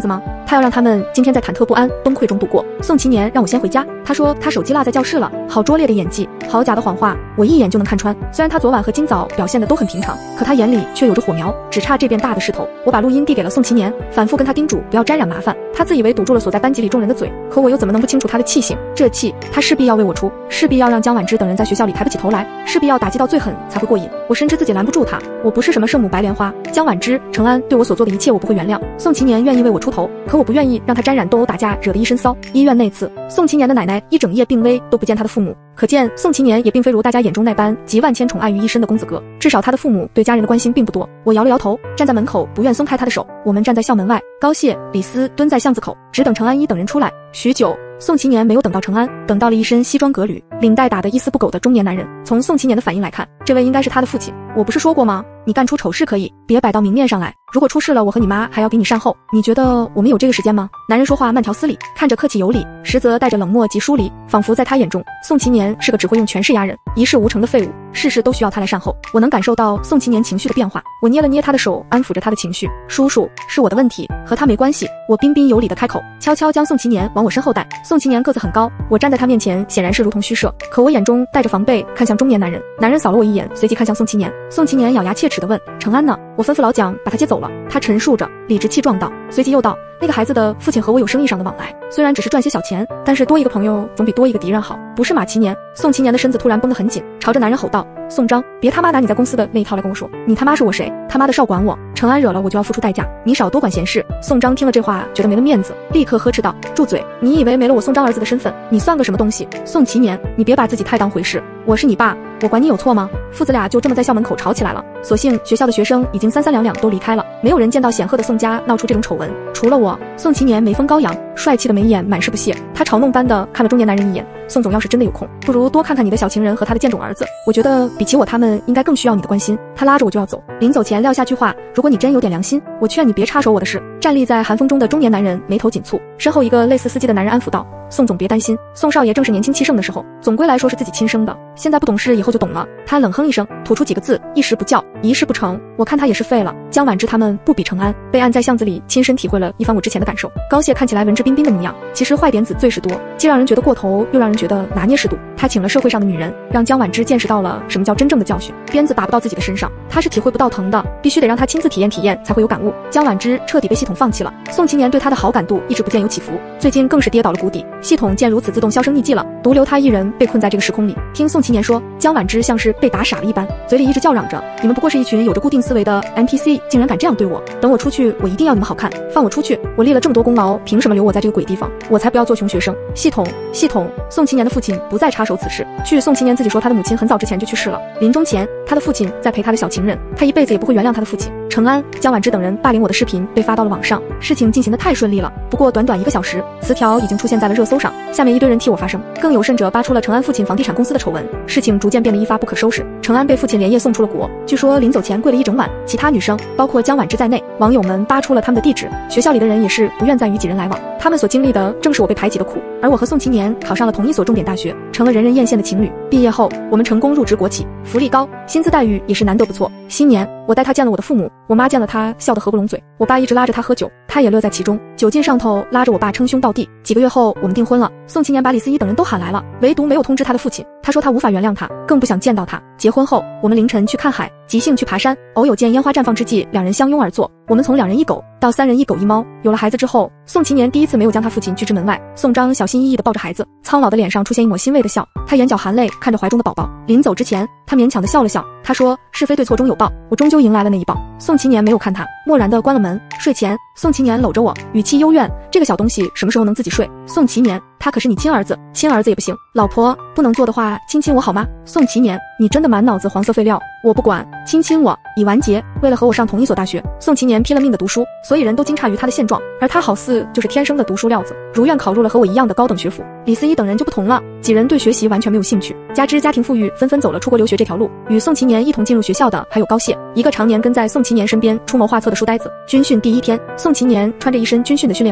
Speaker 1: 他要让他们今天在忐忑不安、崩溃中度过。宋祈年让我先回家，他说他手机落在教室了。好拙劣的演技，好假的谎话，我一眼就能看穿。虽然他昨晚和今早表现的都很平常，可他眼里却有着火苗，只差这变大的势头。我把录音递给了宋祈年，反复跟他叮嘱不要沾染麻烦。他自以为堵住了所在班级里众人的嘴，可我又怎么能不清楚他的气性？这气他势必要为我出，势必要让江婉之等人在学校里抬不起头来，势必要打击到最狠才会过瘾。我深知自己拦不住他，我不是什么圣母白莲花，江婉之、程安对我所做的一切我不会原谅。宋祈年愿意为我出头，可我不愿意让他沾染斗殴打架，惹得一身骚。医院那次，宋祈年的奶奶一整夜病危，都不见他的父母，可见宋祈年也并非如大家眼中那般集万千宠爱于一身的公子哥，至少他的父母对家人的关心并不多。我摇了摇头，站在门口不愿松开他的手。我们站在校门外，高谢、李斯蹲在巷子口，只等程安一等人出来。许久，宋祈年没有等到程安，等到了一身西装革履、领带打得一丝不苟的中年男人。从宋祈年的反应来看，这位应该是他的父亲。我不是说过吗？你干出丑事可以，别摆到明面上来。如果出事了，我和你妈还要给你善后。你觉得我们有这个时间吗？男人说话慢条斯理，看着客气有礼，实则带着冷漠及疏离，仿佛在他眼中，宋祈年是个只会用权势压人、一事无成的废物，事事都需要他来善后。我能感受到宋祈年情绪的变化，我捏了捏他的手，安抚着他的情绪。叔叔，是我的问题，和他没关系。我彬彬有礼地开口，悄悄将宋祈年往我身后带。宋祈年个子很高，我站在他面前显然是如同虚设，可我眼中带着防备，看向中年男人。男人扫了我一眼，随即看向宋祈年。宋祈年咬牙切齿地问：程安呢？我吩咐老蒋把他接走了。他陈述着，理直气壮道，随即又道：那个孩子的父亲和我有生意上的往来，虽然只是赚些小钱，但是多一个朋友总比多一个敌人好，不是马祈年。宋祈年的身子突然绷得很紧，朝着男人吼道：宋章，别他妈拿你在公司的那一套来跟我说，你他妈是我谁？他妈的少管我，程安惹了我就要付出代价，你少多管闲事。宋章听了这话，觉得没了面子，立刻呵斥道：住嘴！你以为没了我宋章儿子的身份，你算个什么东西？宋祈年，你别把自己太当回事，我是你爸，我管你有错吗？父子俩就这么在校门口吵起来了。所幸学校的学生已经三三两两都离开了，没有人见到显赫的宋家闹出这种丑闻，除了我。宋祈年眉峰高扬，帅气的眉眼满是不屑，他嘲弄般的看了中年男人一眼。宋总要是真的有空，不如多看看你的小情人和他的贱种儿子，我觉得比起我他们应该更需要你的关心。他拉着我就要走，临走前撂下句话：如果你真有点良心，我劝你别插手我的事。站立在寒风中的中年男人眉头紧蹙，身后一个类似司机的男人安抚道：宋总别担心，宋少爷正是年轻气盛的时候，总归来说是自己亲生的，现在不懂事，以后就懂了。他冷哼一声，吐出几个字：一时不教，一事不成。我看他也是废了。江婉之他们不比程安，备案在巷子里亲身体会了一番我之前的感受。高谢看起来文质彬彬的模样，其实坏点子最是多，既让人觉得过头，又让人觉得拿捏适度。他请了社会上的女人，让江婉之见识到了什么叫真正的教训。鞭子打不到自己的身上，他是体会不到疼的，必须得让他亲自体验体验才会有感悟。江婉之彻底被系统放弃了，宋祈年对他的好感度一直不见有起伏，最近更是跌倒了谷底。系统见如此自动销声匿迹了，独留他一人被困在这个时空里。听宋祈年说，江婉之像是被打傻了一般，嘴里一直叫嚷着：你们不过是一群有着固定思维的 N P C， 竟然敢这样对我！等我出去，我一定要你们好看，放我出去！我立了这么多功劳，凭什么留我在这个鬼地方？我才不要做穷学生！系统，系统！宋祈年的父亲不再插手此事。据宋祈年自己说，他的母亲很早之前就去世了，临终前，他的父亲在陪他的小情人，他一辈子也不会原谅他的父亲。程安、江婉之等人霸凌我的视频被发到了网上，事情进行得太顺利了。不过短短一个小时，词条已经出现在了热搜上，下面一堆人替我发声，更有甚者扒出了程安父亲房地产公司的丑闻，事情逐渐变得一发不可收拾。程安被父亲连夜送出了国，据说临走前跪了一整晚，其他女生，包括江婉之在内，网友们扒出了他们的地址，学校里的人也是不愿再与几人来往，他们所经历的正是我被排挤的苦。而我和宋祈年考上了同一所重点大学，成了人人艳羡的情侣。毕业后，我们成功入职国企，福利高，薪资待遇也是难得不错。新年，我带他见了我的父母，我妈见了他笑得合不拢嘴，我爸一直拉着他喝酒，他也乐在其中，酒劲上头，拉着我爸称兄道弟。几个月后，我们订婚了。宋祈年把李思一等人都喊来了，唯独没有通知他的父亲。他说他无法原谅他，更不想见到他。结婚后，我们凌晨去看海，即兴去爬山，偶有见烟花绽放之际，两人相拥而坐。我们从两人一狗到三人一狗一猫。有了孩子之后，宋祈年第一次没有将他父亲拒之门外。宋章小心翼翼地抱着孩子，苍老的脸上出现一抹欣慰的笑，他眼角含泪看着怀中的宝宝。临走之前，他勉强地笑了笑，他说是非对错终有报，我终究迎来了那一报。宋祈年没有看他，漠然地关了门。睡前，宋祈年搂着我，语气幽怨：这个小东西什么时候能自己睡？宋祈年，他可是你亲儿子，亲儿子也不行。老婆，不能做的话亲亲我好吗？宋祈年，你真的满脑子黄色废料，我不管，亲亲我。已完结。为了和我上同一所大学，宋祈年拼了命的读书，所以人都惊诧于他的现状，而他好似就是天生的读书料子，如愿考入了和我一样的高等学府。李思一等人就不同了，几人对学习完全没有兴趣，加之家庭富裕，纷纷走了出国留学这条路。与宋祈年一同进入学校的还有高谢，一个常年跟在宋祈年身边出谋划策的书呆子。军训第一天，宋祈年穿着一身军训的训练服，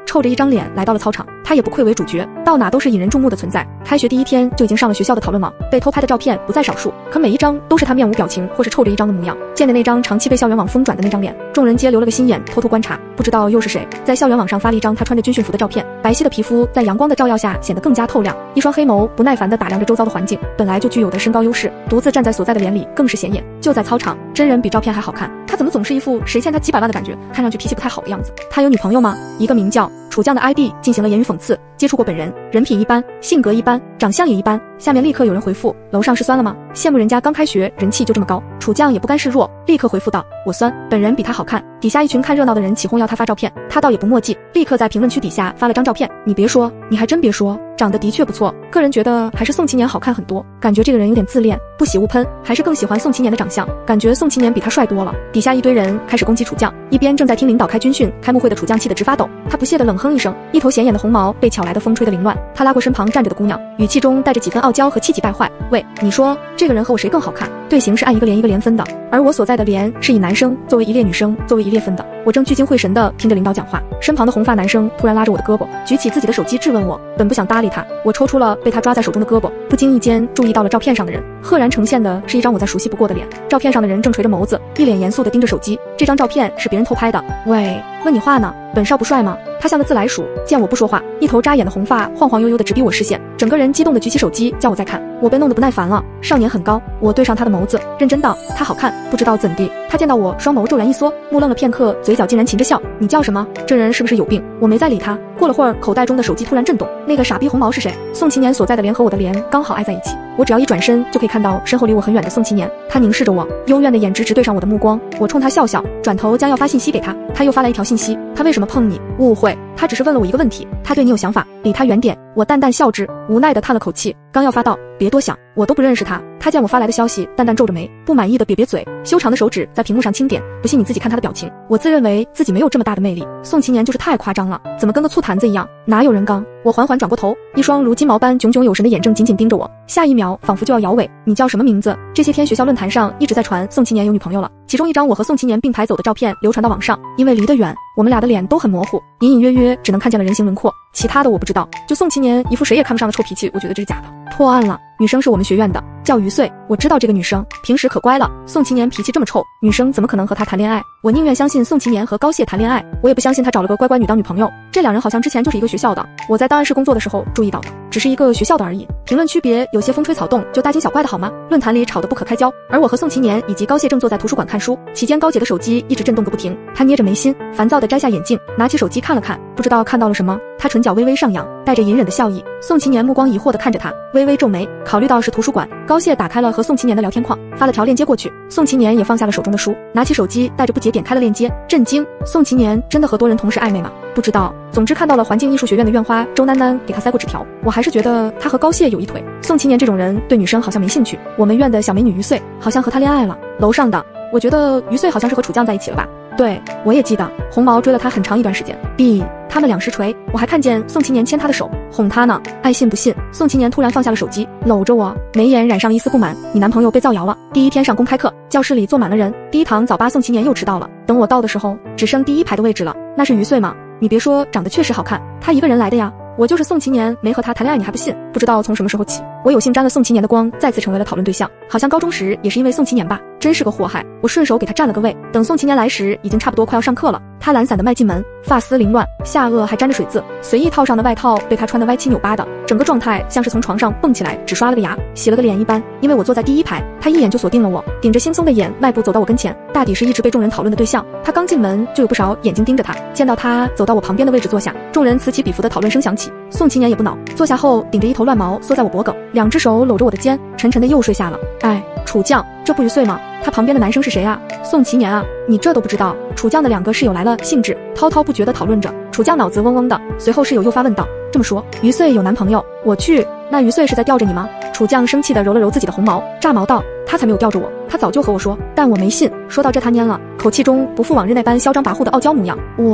Speaker 1: 臭着一张脸来到了操场。他也不愧为主角，到哪都是引人注目的存在。开学第一天就已经上了学校的讨论网，被偷拍的照片不在少数，可每一张都是他面无表情或是臭着一张的模样。见的那张长期被校园网疯转的那张脸，众人皆留了个心眼，偷偷观察，不知道又是谁在校园网上发了一张他穿着军训服的照片，白皙的皮肤在阳光的照耀下显得更加透亮，一双黑眸不耐烦地打量着周遭的环境，本来就具有的身高优势，独自站在所在的连里更是显眼。就在操场，真人比照片还好看，他怎么总是一副谁欠他几百万的感觉，看上去脾气不太好的样子。他有女朋友吗？一个名叫楚酱的 I D 进行了言语讽刺，接触过本人，人品一般，性格一般，长相也一般。下面立刻有人回复，楼上是酸了吗？羡慕人家刚开学人气就这么高。楚酱也不甘示弱，立刻回复道，我酸，本人比他好看。底下一群看热闹的人起哄要他发照片，他倒也不墨迹，立刻在评论区底下发了张照片。你别说，你还真别说，长得的确不错，个人觉得还是宋青年好看很多，感觉这个人有点自恋，不喜勿喷，还是更喜欢宋青年的长相，感觉宋青年比他帅多了。底下一堆人开始攻击楚酱，一边正在听领导开军训开幕会的楚酱气得直发抖，他不屑地冷哼一声，一头显眼的红毛被巧来的风吹得凌乱。他拉过身旁站着的姑娘，语气中带着几分傲娇和气急败坏，喂，你说这个人和我谁更好看？队形是按一个连一个连分的，而我所在的连是以男生作为一列，女生作为一列分的。我正聚精会神地听着领导讲话，身旁的红发男生突然拉着我的胳膊，举起自己的手机质问我，本不想搭理他，我抽出了被他抓在手中的胳膊，不经意间注意到了照片上的人，赫然呈现的是一张我再熟悉不过的脸。照片上的人正垂着眸子，一脸严肃地盯着手机，这张照片是别人偷拍的。喂，问你话呢，本少不帅吗？他像个自来鼠，见我不说话，一头扎眼的红发晃晃悠悠地直逼我视线，整个人激动地举起手机叫我再看。我被弄得不耐烦了，少年很高，我对上他的眸子，认真道，他好看。不知道怎地，他见到我双眸骤然一缩，目愣了片刻，嘴角竟然噙着笑。你叫什么？这人是不是有病？我没再理他。过了会儿，口袋中的手机突然震动，那个傻逼红毛是谁？宋青年所在的连和我的连刚好挨在一起，我只要一转身就可以看到身后离我很远的宋青年，他凝视着我，幽怨的眼直直对上我的目光。我冲他笑笑，转头将要发信息给他，他又发来一条信息，他为什么碰你？误会，他只是问了我一个问题，他对你有想法，离他远点。我淡淡笑之，无奈地叹了口气，刚要发道，别多想，我都不认识他。他见我发来的消息，淡淡皱着眉，不满意的瘪瘪嘴，修长的手指在屏幕上轻点，不信你自己看他的表情。我自认为自己没有这么大的魅力，宋青年就是太夸张了，怎么跟个醋坛子一样，哪有人刚？我缓缓转过头，一双如金毛般炯炯有神的眼正紧紧盯着我，下一秒仿佛就要摇尾。你叫什么名字？这些天学校论坛上一直在传宋青年有女朋友了，其中一张我和宋青年并排走的照片流传到网上，因为离得远，我们俩的脸都很模糊，隐隐约约只能看见了人形轮廓，其他的我不知道。就宋青年一副谁也看不上的臭脾气，我觉得这是假的。破案了，女生是我们学院的，叫于穗，我知道这个女生平时可乖了，宋青年脾气这么臭，女生怎么可能和她谈恋爱？我宁愿相信宋青年和高谢谈恋爱，我也不相信他找了个乖乖女当女朋友。这两人好像之前就是一个学校的，我在档案室工作的时候注意到的，只是一个学校的而已。评论区别有些风吹草动就大惊小怪的好吗？论坛里吵得不可开交，而我和宋青年以及高谢正坐在图书馆看书，期间高姐的手机一直震动个不停，她捏着眉心，烦躁地摘下眼镜，拿起手机看了看，不知道看到了什么，她唇角微微上扬，带着隐忍的笑意。宋青年目光疑惑地看着她，微微皱眉，考虑到是图书馆，高谢打开了和宋青年的聊天框，发了条链接过去。宋青年也放下了手中的书，拿起手机带着不解点开了链接，震惊，宋青年真的和多人同时暧昧吗？不知道，总之看到了环境艺术学院的院花周囡囡给他塞过纸条，我还是觉得他和高谢有一腿。宋青年这种人对女生好像没兴趣，我们院的小美女于穗好像和他恋爱了，楼上的我觉得于穗好像是和楚酱在一起了吧。对，我也记得红毛追了他很长一段时间。B， 他们两实锤，我还看见宋青年牵他的手，哄他呢。爱信不信？宋青年突然放下了手机，搂着我，眉眼染上了一丝不满。你男朋友被造谣了。第一天上公开课，教室里坐满了人，第一堂早八宋青年又迟到了。等我到的时候，只剩第一排的位置了。那是于穗吗？你别说，长得确实好看，他一个人来的呀。我就是宋青年没和他谈恋爱，你还不信？不知道从什么时候起，我有幸沾了宋青年的光，再次成为了讨论对象。好像高中时也是因为宋青年吧，真是个祸害。我顺手给他占了个位，等宋青年来时，已经差不多快要上课了。他懒散地迈进门，发丝凌乱，下颚还沾着水渍，随意套上的外套被他穿得歪七扭八的，整个状态像是从床上蹦起来，只刷了个牙，洗了个脸一般。因为我坐在第一排，他一眼就锁定了我，顶着惺忪的眼迈步走到我跟前，大抵是一直被众人讨论的对象。他刚进门就有不少眼睛盯着他，见到他走到我旁边的位置坐下，众人此起彼伏的讨论声响起。宋青年也不恼，坐下后顶着一头乱毛缩在我脖颈，两只手搂着我的肩，沉沉的又睡下了。哎，楚酱，这不于穗吗？他旁边的男生是谁啊？宋青年啊，你这都不知道？楚酱的两个室友来了兴致滔滔不绝地讨论着，楚酱脑子嗡嗡的。随后室友又发问道，这么说于穗有男朋友？我去，那于穗是在吊着你吗？楚酱生气地揉了揉自己的红毛，炸毛道，他才没有吊着我，他早就和我说，但我没信。说到这他蔫了，口气中不复往日那般嚣张跋扈的傲娇模样。我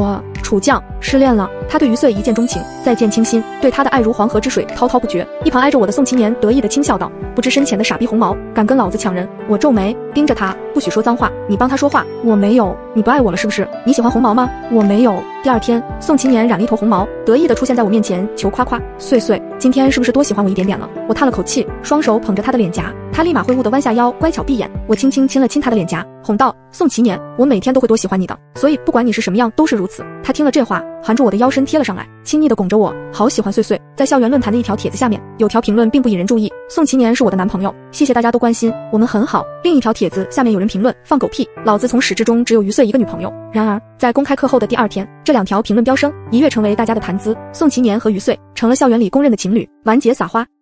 Speaker 1: 楚将失恋了，他对于岁一见钟情，再见倾心，对他的爱如黄河之水，滔滔不绝。一旁挨着我的宋青年得意的轻笑道：“不知深浅的傻逼红毛，敢跟老子抢人！”我皱眉盯着他，不许说脏话，你帮他说话。我没有，你不爱我了是不是？你喜欢红毛吗？我没有。第二天，宋青年染了一头红毛，得意地出现在我面前，求夸夸。岁岁，今天是不是多喜欢我一点点了？我叹了口气，双手捧着他的脸颊，他立马挥舞地弯下腰，乖巧闭眼。我轻轻亲了亲他的脸颊，哄道：“宋齐年，我每天都会多喜欢你的，所以不管你是什么样都是如此。”他听了这话，含住我的腰身贴了上来，亲昵地拱着我，好喜欢岁岁。在校园论坛的一条帖子下面，有条评论并不引人注意：宋齐年是我的男朋友，谢谢大家都关心，我们很好。另一条帖子下面有人评论：放狗屁，老子从始至终只有于岁一个女朋友。然而，在公开课后的第二天，这两条评论飙升，一跃成为大家的谈资。宋齐年和于岁成了校园里公认的情侣，完结撒花。